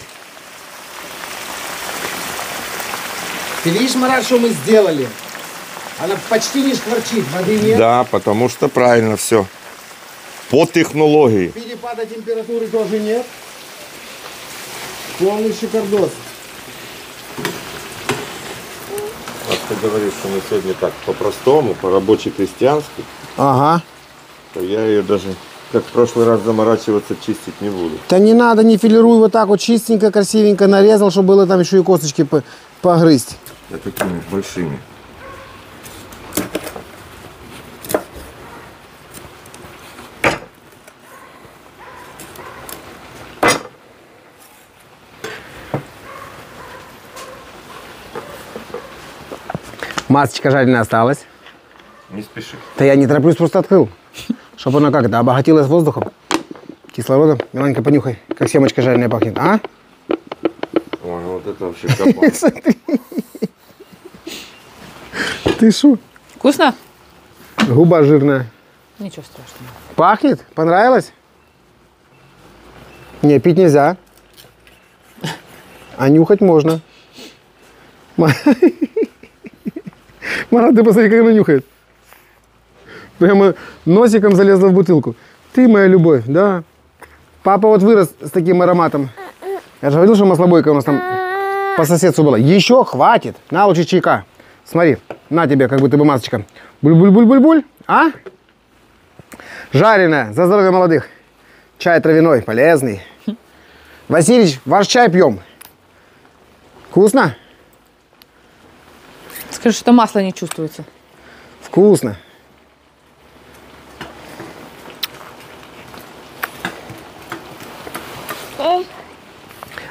Ты видишь, Марат, что мы сделали? Она почти не шкварчит, воды нет. Да, потому что правильно все. По технологии. Перепада температуры тоже нет. Полный шикардос. Вот ты говоришь, что мы сегодня так по-простому, по-рабоче-крестьянски, Ага. то я ее даже, как в прошлый раз, заморачиваться, чистить не буду. Да не надо, не филируй, вот так вот чистенько, красивенько нарезал, чтобы было там еще и косточки по- погрызть. Да такими большими. Масочка жареная осталась. Не спеши. Да я не тороплюсь, просто открыл. Чтобы она как-то обогатилась воздухом, кислородом. Миланька, понюхай, как семечка жареная пахнет, а? Ой, вот это вообще капан. Ты шо? Вкусно? Губа жирная. Ничего страшного. Пахнет? Понравилось? Не, пить нельзя. А нюхать можно. Марат, ты посмотри, как она нюхает. Прямо носиком залезла в бутылку. Ты моя любовь, да. Папа вот вырос с таким ароматом. Я же говорил, что маслобойка у нас там по соседству была. Еще хватит. На, лучше чайка. Смотри, на тебе, как будто бы масочка. Буль-буль-буль-буль-буль. А? Жареная, за здоровье молодых. Чай травяной, полезный. Василич, ваш чай пьем. Вкусно? Скажи, что масла не чувствуется. Вкусно.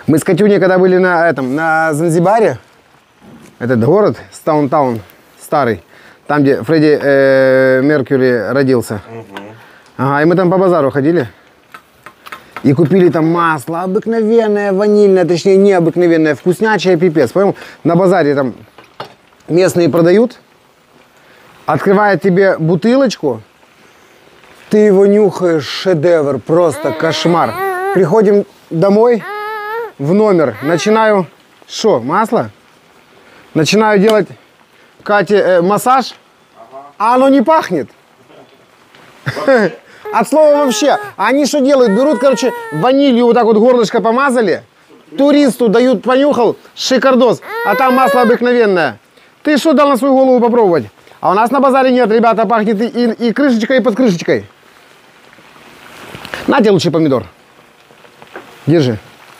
Мы с Катюней, когда были на, этом, на Занзибаре, этот город, Стаунтаун, старый, там, где Фредди э, Меркьюри родился. Угу. Ага, и мы там по базару ходили. И купили там масло обыкновенное, ванильное, точнее, необыкновенное, вкуснячее, пипец. Понял? На базаре там местные продают, открывают тебе бутылочку, ты его нюхаешь, шедевр, просто кошмар. Приходим домой, в номер, начинаю, что, масло? Начинаю делать Кате э, массаж, а оно не пахнет. От слова вообще. Они что делают? Берут, короче, ванилью вот так вот горлышко помазали, туристу дают, понюхал, шикардос, а там масло обыкновенное. Ты что дал на свою голову попробовать? А у нас на базаре нет, ребята, пахнет и, и, и крышечкой, и под крышечкой. На тебе лучший помидор. Держи.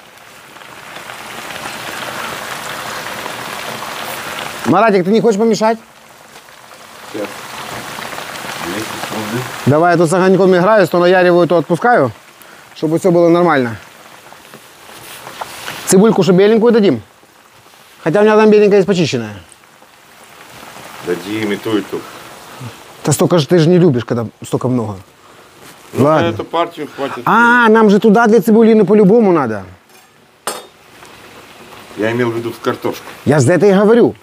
Маратик, ты не хочешь помешать? Сейчас. Давай я тут с огоньком играю, то наяриваю, то отпускаю, чтобы все было нормально. Цибульку, что беленькую дадим? Хотя у меня там беленькая есть почищенная. Дадим и ту, и ту. Да столько же ты же не любишь, когда столько много. Ну, ладно. на эту партию хватит. А, нам же туда для цибулины по-любому надо. Я имел в виду в картошку. Я за это и говорю.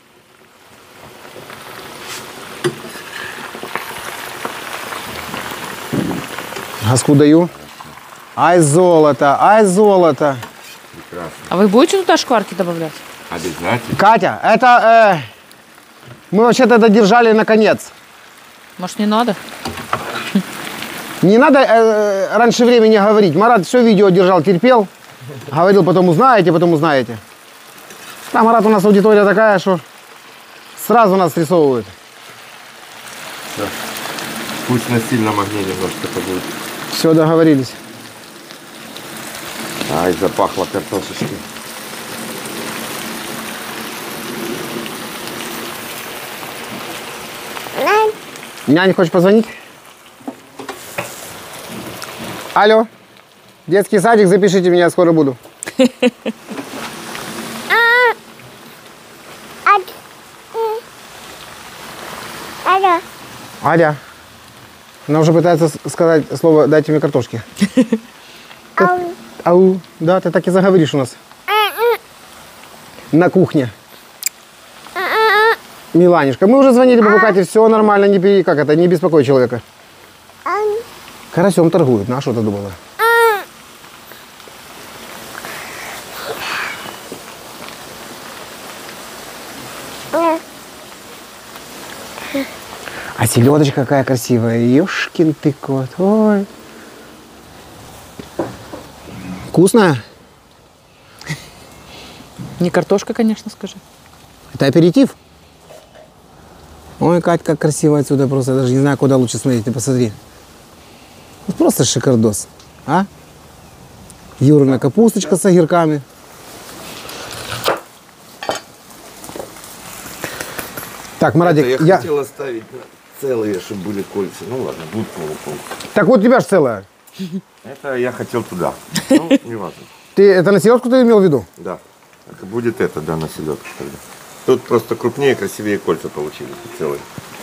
Газку даю. Ай, золото, ай, золото. Прекрасно. А вы будете туда шкварки добавлять? Обязательно. Катя, это... Э, мы вообще-то это держали на конец. Может, не надо? Не надо э, раньше времени говорить. Марат все видео держал, терпел. Говорил, потом узнаете, потом узнаете. Там, Марат, у нас аудитория такая, что сразу нас срисовывают. Да. Пусть на сильном огне немножко побудет. Все, договорились. Ай, запахло картошечкой. Няня, хочешь позвонить? Алло. Детский садик, запишите меня, скоро буду. Алло. Аля. Она уже пытается сказать слово «дайте мне картошки». Ау. Ау. Да, ты так и заговоришь у нас. На кухне. Миланишка, мы уже звонили бабу Кате, все нормально, не, пере- как это, не беспокой человека. Карасем торгуют, на что ты думала? А селедочка какая красивая, ёшкин ты кот, ой. Вкусная? Не картошка, конечно, скажи. Это аперитив? Ой, Кать, как красиво отсюда просто. Я даже не знаю, куда лучше смотреть. Ты посмотри. Вот просто шикардос. А? Юрина капусточка с огурками. Так, Маратик, Это я, я... хотел оставить целые, чтобы были кольца. Ну ладно, будут полукольца. Так вот у тебя же целая. Это я хотел туда. Ну, не важно. Ты это на селедку ты имел в виду? Да. Это будет это, да, на селедку тогда. Тут просто крупнее, красивее кольца получились целые.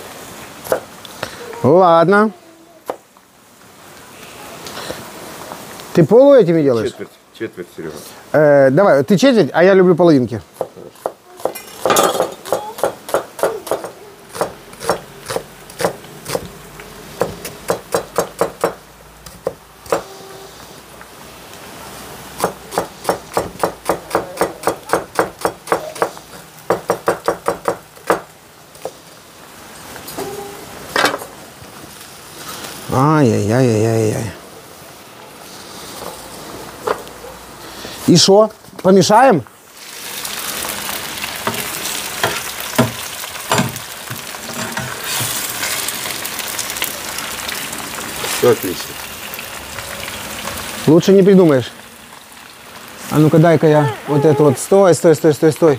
Ладно. Ты полу этими делаешь? Четверть, четверть, Серега. Э, давай, ты четверть, а я люблю половинки. Ай-яй-яй-яй-яй. И что? Помешаем? Все отлично. Лучше не придумаешь. А ну-ка дай-ка я вот это вот. Стой, стой, стой, стой, стой.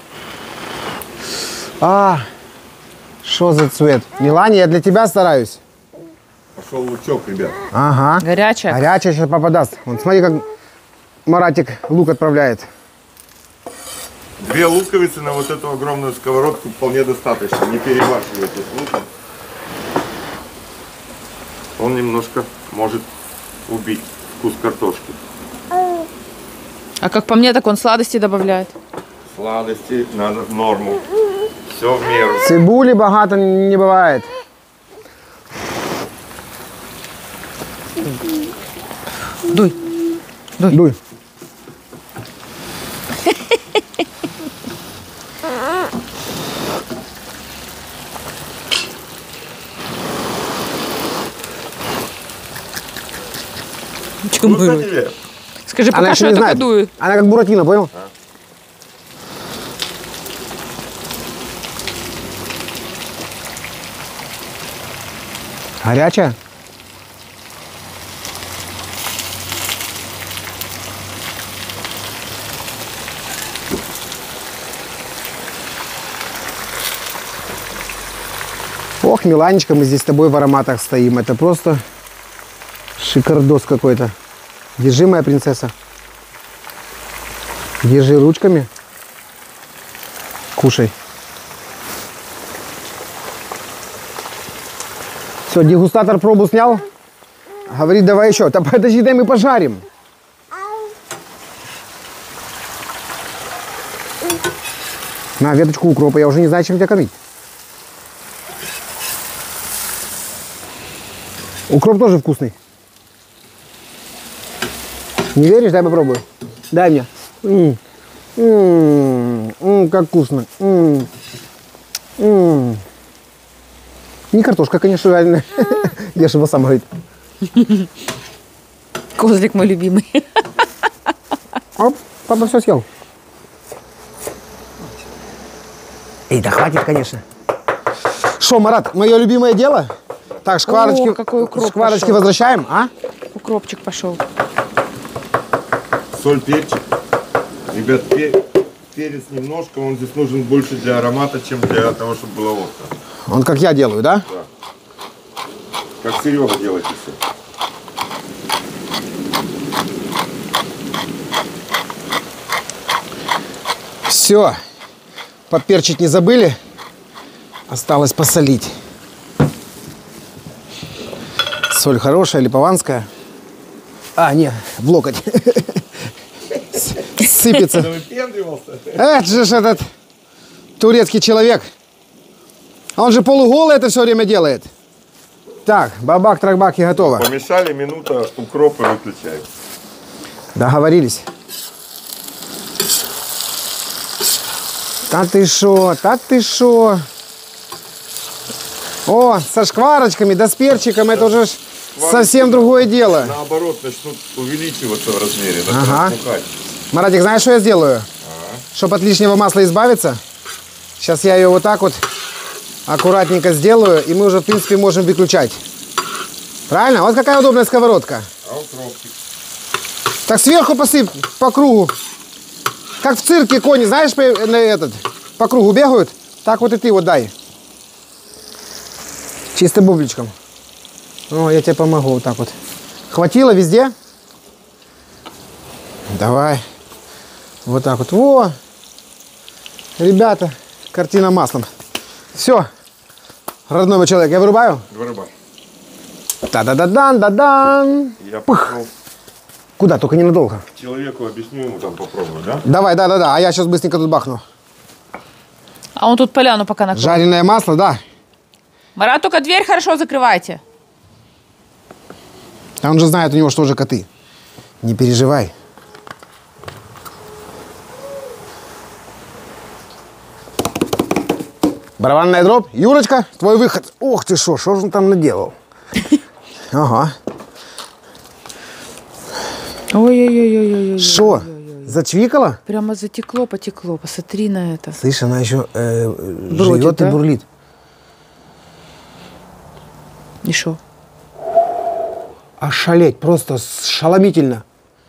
А, что за цвет? Милане, я для тебя стараюсь. Пошел лучок, ребят. Ага. Горячая. Горячая сейчас попадаст. Вот смотри, как Маратик лук отправляет. Две луковицы на вот эту огромную сковородку вполне достаточно. Не перебарщивайте с луком. Он немножко может убить вкус картошки. А как по мне, так он сладости добавляет. Сладости надо в норму. Все в меру. Цибули богато не бывает. Дуй. Дуй. Дуй. Чему Вкусно дует? тебе? Скажи, Она пока еще что не я только знает. дую. Она как Буратино, понял? Горячая? Ох, Миланечка, мы здесь с тобой в ароматах стоим. Это просто шикардос какой-то. Держи, моя принцесса. Держи ручками. Кушай. Все, дегустатор пробу снял. Говорит, давай еще. Да подожди, дай мы пожарим. На, веточку укропа. Я уже не знаю, чем тебя кормить. Укроп тоже вкусный. Не веришь? Дай попробую. Дай мне. М-м, м-м, м-м, как вкусно. М-м, м-м. Не картошка, конечно, жареная. Я же его сам говорит. Козлик мой любимый. Оп, папа все съел. Эй, да хватит, конечно. Шо, Марат, мое любимое дело? Так, шкварочки, О, какой укроп шкварочки пошел. возвращаем, а? Укропчик пошел. Соль, перчик. Ребят, пе- перец немножко, он здесь нужен больше для аромата, чем для того, чтобы было остро. Он как я делаю, да? Как Серега делает все. Все. Поперчить не забыли. Осталось посолить. Соль хорошая, липованская. А, не, в локоть. Сыпется. Это же ж этот турецкий человек. Он же полуголый это все время делает. Так, бабак, тракбак и готово. Помешали, минута, укроп и выключаем. Договорились. Та ты шо, та ты шо. О, со шкварочками, да с перчиком, это уже ж совсем другое дело. Наоборот, начнут увеличиваться в размере, начнут Ага. пухать. Маратик, знаешь, что я сделаю? Чтобы от лишнего масла избавиться, сейчас я ее вот так вот аккуратненько сделаю, и мы уже, в принципе, можем выключать. Правильно? Вот какая удобная сковородка. А укропчик? Так сверху посыпь по кругу. Как в цирке кони, знаешь, по, на этот, по кругу бегают, так вот и ты вот дай. Чисто бубличком. О, я тебе помогу вот так вот. Хватило везде? Давай. Вот так вот. Во! Ребята, картина маслом. Все. Родной мой человек, я вырубаю? Вырубай. Та-да-да-дан, да-дан. Я пошел Куда? Только ненадолго. человеку, объясню ему, там попробую, да? Давай, да-да-да. А я сейчас быстренько тут бахну. А он тут поляну пока накрыл. Жареное масло, да. Марат, только дверь хорошо закрывайте. А он же знает, у него что же коты. Не переживай. Барабанная дробь. Юрочка, твой выход. Ох ты шо, что же он там наделал? Ага. Ой-ой-ой-ой-ой. Шо, зачвикала? Прямо затекло, потекло. Посмотри на это. Слышь, она еще э, Бродит, живет да? и бурлит. И шо? Ошалеть, просто шаломительно.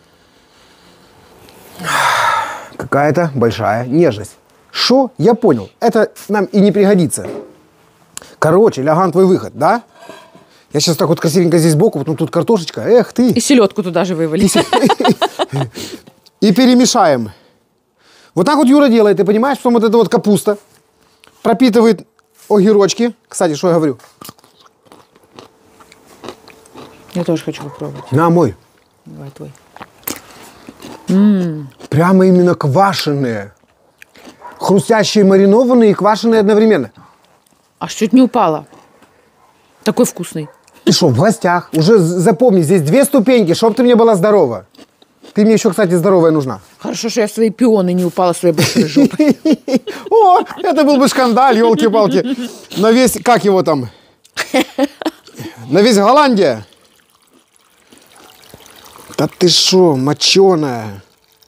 Какая-то большая нежность. Шо? Я понял. Это нам и не пригодится. Короче, Ляган, твой выход, да? Я сейчас так вот красивенько здесь сбоку, потом тут картошечка. Эх ты. И селедку туда же вывали. И перемешаем. Вот так вот Юра делает, ты понимаешь? Потом вот эта вот капуста пропитывает огурочки. Кстати, что я говорю? Я тоже хочу попробовать. На, мой. Давай твой. Прямо именно квашеные. Хрустящие, маринованные и квашеные одновременно. Аж чуть не упала. Такой вкусный. Ты что, в гостях? Уже запомни, здесь две ступеньки, чтоб ты мне была здорова. Ты мне еще, кстати, здоровая нужна. Хорошо, что я в свои пионы не упала своей большой жопой. О, это был бы скандал, елки-палки. На весь, как его там? На весь Голландия. Да ты шо, моченая.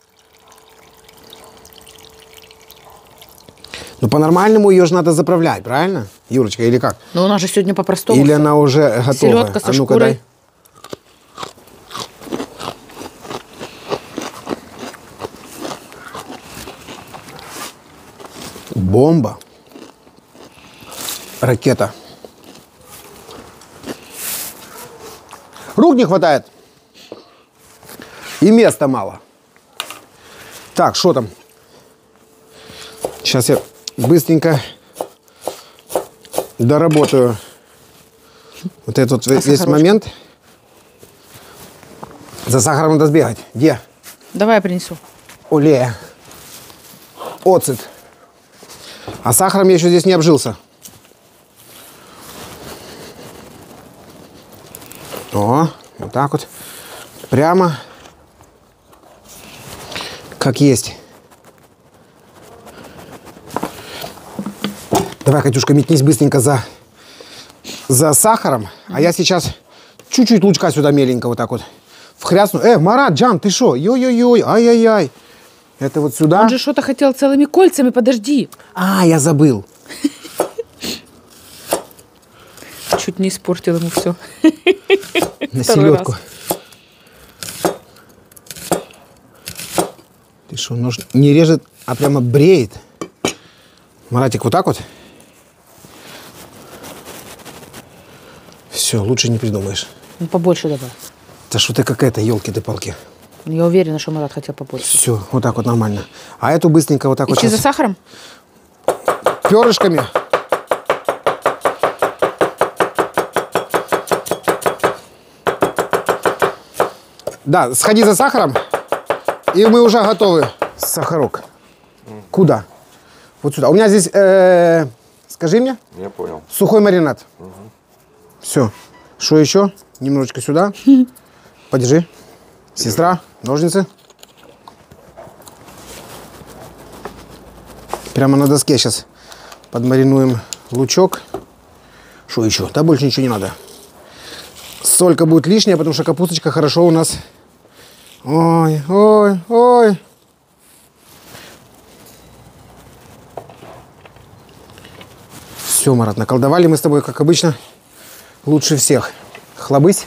Ну, по-нормальному ее же надо заправлять, правильно? Юрочка, или как? Но у нас же сегодня по-простому. Или она уже готова? Селедка со А ну-ка, шкурой. дай. Бомба. Ракета. Рук не хватает. И места мало. Так, что там? Сейчас я быстренько доработаю вот этот А весь сахарочек? момент. За сахаром надо сбегать. Где? Давай я принесу. Оле. Оцет. А сахаром я еще здесь не обжился. О, вот так вот. Прямо. Как есть. Давай, Катюшка, метнись быстренько за, за сахаром. А я сейчас чуть-чуть лучка сюда меленько вот так вот вхрясну. Э, Марат, Джан, ты шо? Ой-ой-ой, ай-яй-яй. Это вот сюда. Он же что-то хотел целыми кольцами, подожди. А, я забыл. Чуть не испортил ему все. На Второй селедку. Ты что, нож не режет, а прямо бреет? Маратик, вот так вот? Все, лучше не придумаешь. Ну, побольше добавь. Да что ты какая-то, елки-ты-палки. Я уверена, что Марат хотел побольше. Все, вот так вот нормально. А эту быстренько вот так вот Идти за сейчас сахаром? перышками. Да, сходи за сахаром, и мы уже готовы. Сахарок. Куда? Вот сюда. У меня здесь, э, скажи мне, Я понял. сухой маринад. Все. Что еще? Немножечко сюда. Подержи. Сестра, ножницы. Прямо на доске сейчас подмаринуем лучок. Что еще? Да больше ничего не надо. Солька будет лишняя, потому что капусточка хорошо у нас. Ой, ой, ой. Все, Марат, наколдовали мы с тобой, как обычно, лучше всех. Хлобысь.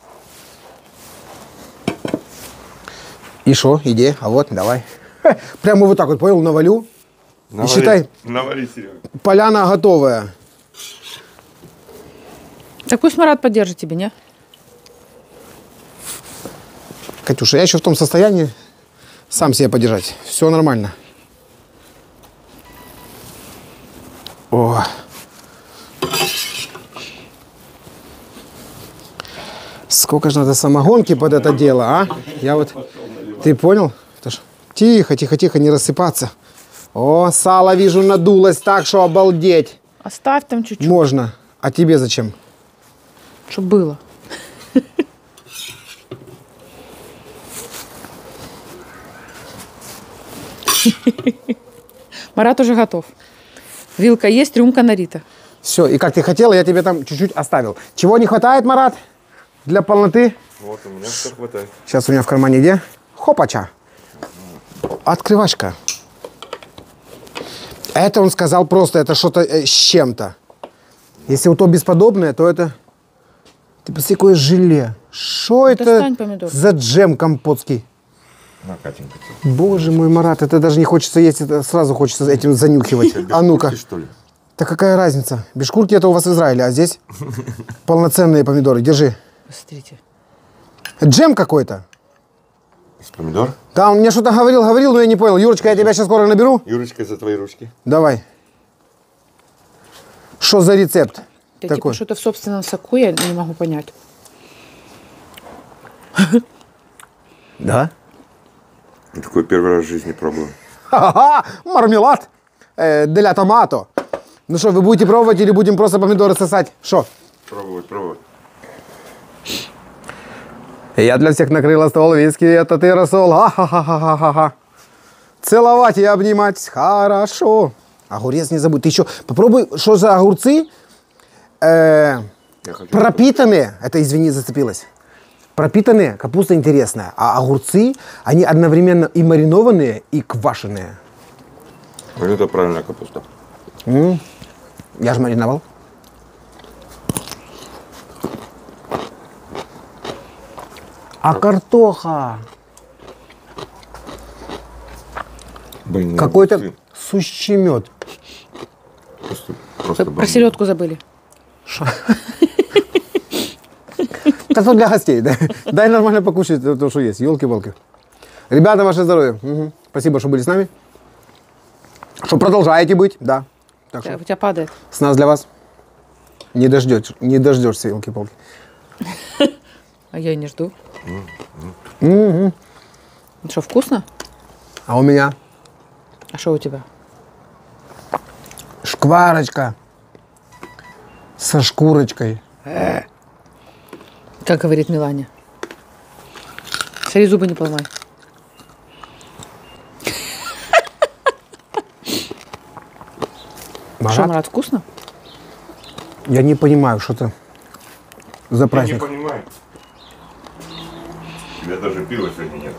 И шо, иди, а вот, давай. Ха, прямо вот так вот, понял, навалю. Навари, И считай, навари, Серега. поляна готовая. Так пусть Марат поддержит тебе, не? Катюша, я еще в том состоянии сам себя подержать. Все нормально. О. Сколько же надо самогонки под это дело, а? Я вот... Ты понял? Это ж... Тихо, тихо, тихо, не рассыпаться. О, сало, вижу, надулось так, что обалдеть. Оставь там чуть-чуть, Можно. А тебе зачем? чтобы было. Марат уже готов. Вилка есть, рюмка налита. Все, и как ты хотела, я тебе там чуть-чуть оставил. Чего не хватает, Марат? Для полноты? Вот у меня все хватает. Сейчас у меня в кармане где? Хопача. Открывашка. Это он сказал просто, это что-то э, с чем-то. Если вот то бесподобное, то это... Ты посмотри, какое желе. Что это Достань помидор. за джем компотский? На, Катенька. Боже мой, Марат, это даже не хочется есть, это сразу хочется этим занюхивать. А ну-ка. Ты что ли? Да какая разница? Без шкурки это у вас в Израиле, а здесь полноценные помидоры. Держи. Посмотрите. Джем какой-то. Из помидор? Да, он мне что-то говорил, говорил, но я не понял. Юрочка, я тебя сейчас скоро наберу. Юрочка, за твои ручки. Давай. Что за рецепт Это такой? типа что-то в собственном соку, я не могу понять. Да? Я такой первый раз в жизни пробую. Ха-ха, мармелад э, для томато. Ну что, вы будете пробовать или будем просто помидоры сосать? Что? Пробовать, пробовать. Я для всех накрыла стол, виски, это ты, рассол. Ха-ха-ха-ха-ха. Целовать и обнимать хорошо. Огурец не забудь. Ты еще попробуй, что за огурцы э, пропитанные. Это, извини, зацепилось. Пропитанные, капуста интересная. А огурцы, они одновременно и маринованные, и квашеные. Вот это правильная капуста. М-м. Я же мариновал. А картоха? Блин, Какой-то огурцы. сущий мед. Просто, просто Про бомба. селедку забыли. Это что для гостей, да? Дай нормально покушать то, что есть. Елки-палки. Ребята, ваше здоровье. Угу. Спасибо, что были с нами. Что продолжаете быть, да. Так что У тебя падает. с нас для вас. Не дождешь, не дождешься, елки-палки. А я и не жду. Угу. Что, вкусно? А у меня А что у тебя? шкварочка со шкурочкой. Как говорит Миланя. Смотри, зубы не поломай. Что, Марат, Марат, вкусно? я не понимаю, что это за Я не праздник. понимаю. У тебя даже пива сегодня нет.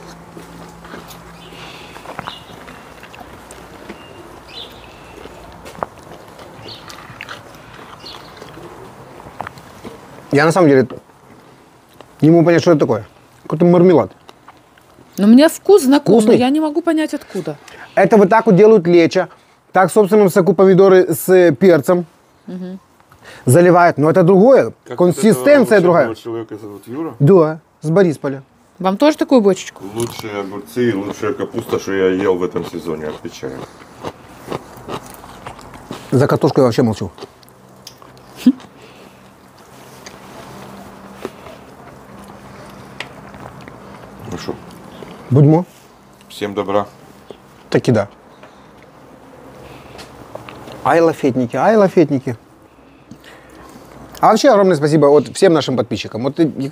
Я на самом деле не могу понять, что это такое. Какой-то мармелад. Но мне вкус знаком, но Вкусный? я не могу понять, откуда. Это вот так вот делают лечо. Так в собственном соку помидоры с перцем заливают. Но это другое. Как Консистенция вот этого другая. волшебного человека зовут Юра. Да, с Борисполя. Вам тоже такую бочечку? Лучшие огурцы и лучшая капуста, что я ел в этом сезоне, отвечаю. За картошку я вообще молчу. Ну что, Будьмо. всем добра. Таки да. Ай, лафетники, ай, лафетники. А вообще огромное спасибо вот всем нашим подписчикам. Вот, и-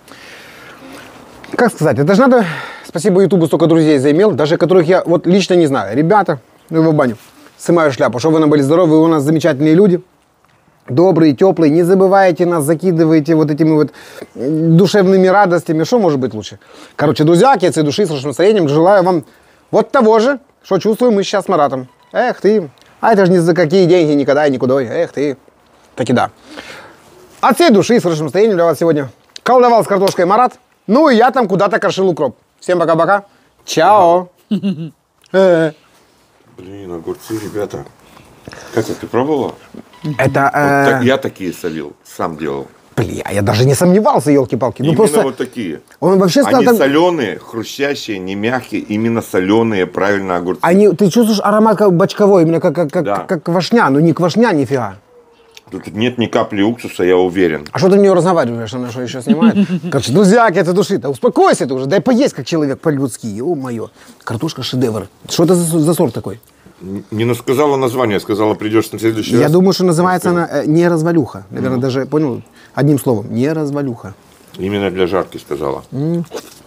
как сказать, это же надо, спасибо Ютубу, столько друзей заимел, даже которых я вот лично не знаю. Ребята, ну его в баню, снимаю шляпу, чтобы вы нам были здоровы, вы у нас замечательные люди. Добрые, теплые, не забывайте нас, закидывайте вот этими вот душевными радостями. Что может быть лучше? Короче, друзья, от всей души, с хорошим настроением, желаю вам вот того же, что чувствуем мы сейчас с Маратом. Эх ты, а это же ни за какие деньги, никогда и никуда. Эх ты, таки да. От всей души, с хорошим настроением для вас сегодня колдовал с картошкой Марат. Ну и я там куда-то крошил укроп. Всем пока-пока. Чао. Э. Блин, огурцы, ребята. Катя, ты пробовала? Это... Вот э, так- я такие солил, сам делал. Бля, я даже не сомневался, елки-палки. Ну Именно просто... вот такие. Он вообще сказал, Они там- соленые, хрустящие, не мягкие, именно соленые, правильно огурцы. Они, ты чувствуешь аромат как бочковой, именно как, как, как, Да. как квашня, ну не квашня, нифига. Тут нет ни капли уксуса, я уверен. А что ты мне разговариваешь, она что еще снимает? Короче, друзья, это души, да успокойся ты уже, дай поесть как человек по-людски, о мое. Картошка шедевр. Что это за, за сорт такой? Н- Не на- сказала название, сказала, придешь на следующий Я раз. думаю, что называется она э, не развалюха. Наверное, даже, понял, одним словом, не развалюха. Именно для жарки сказала.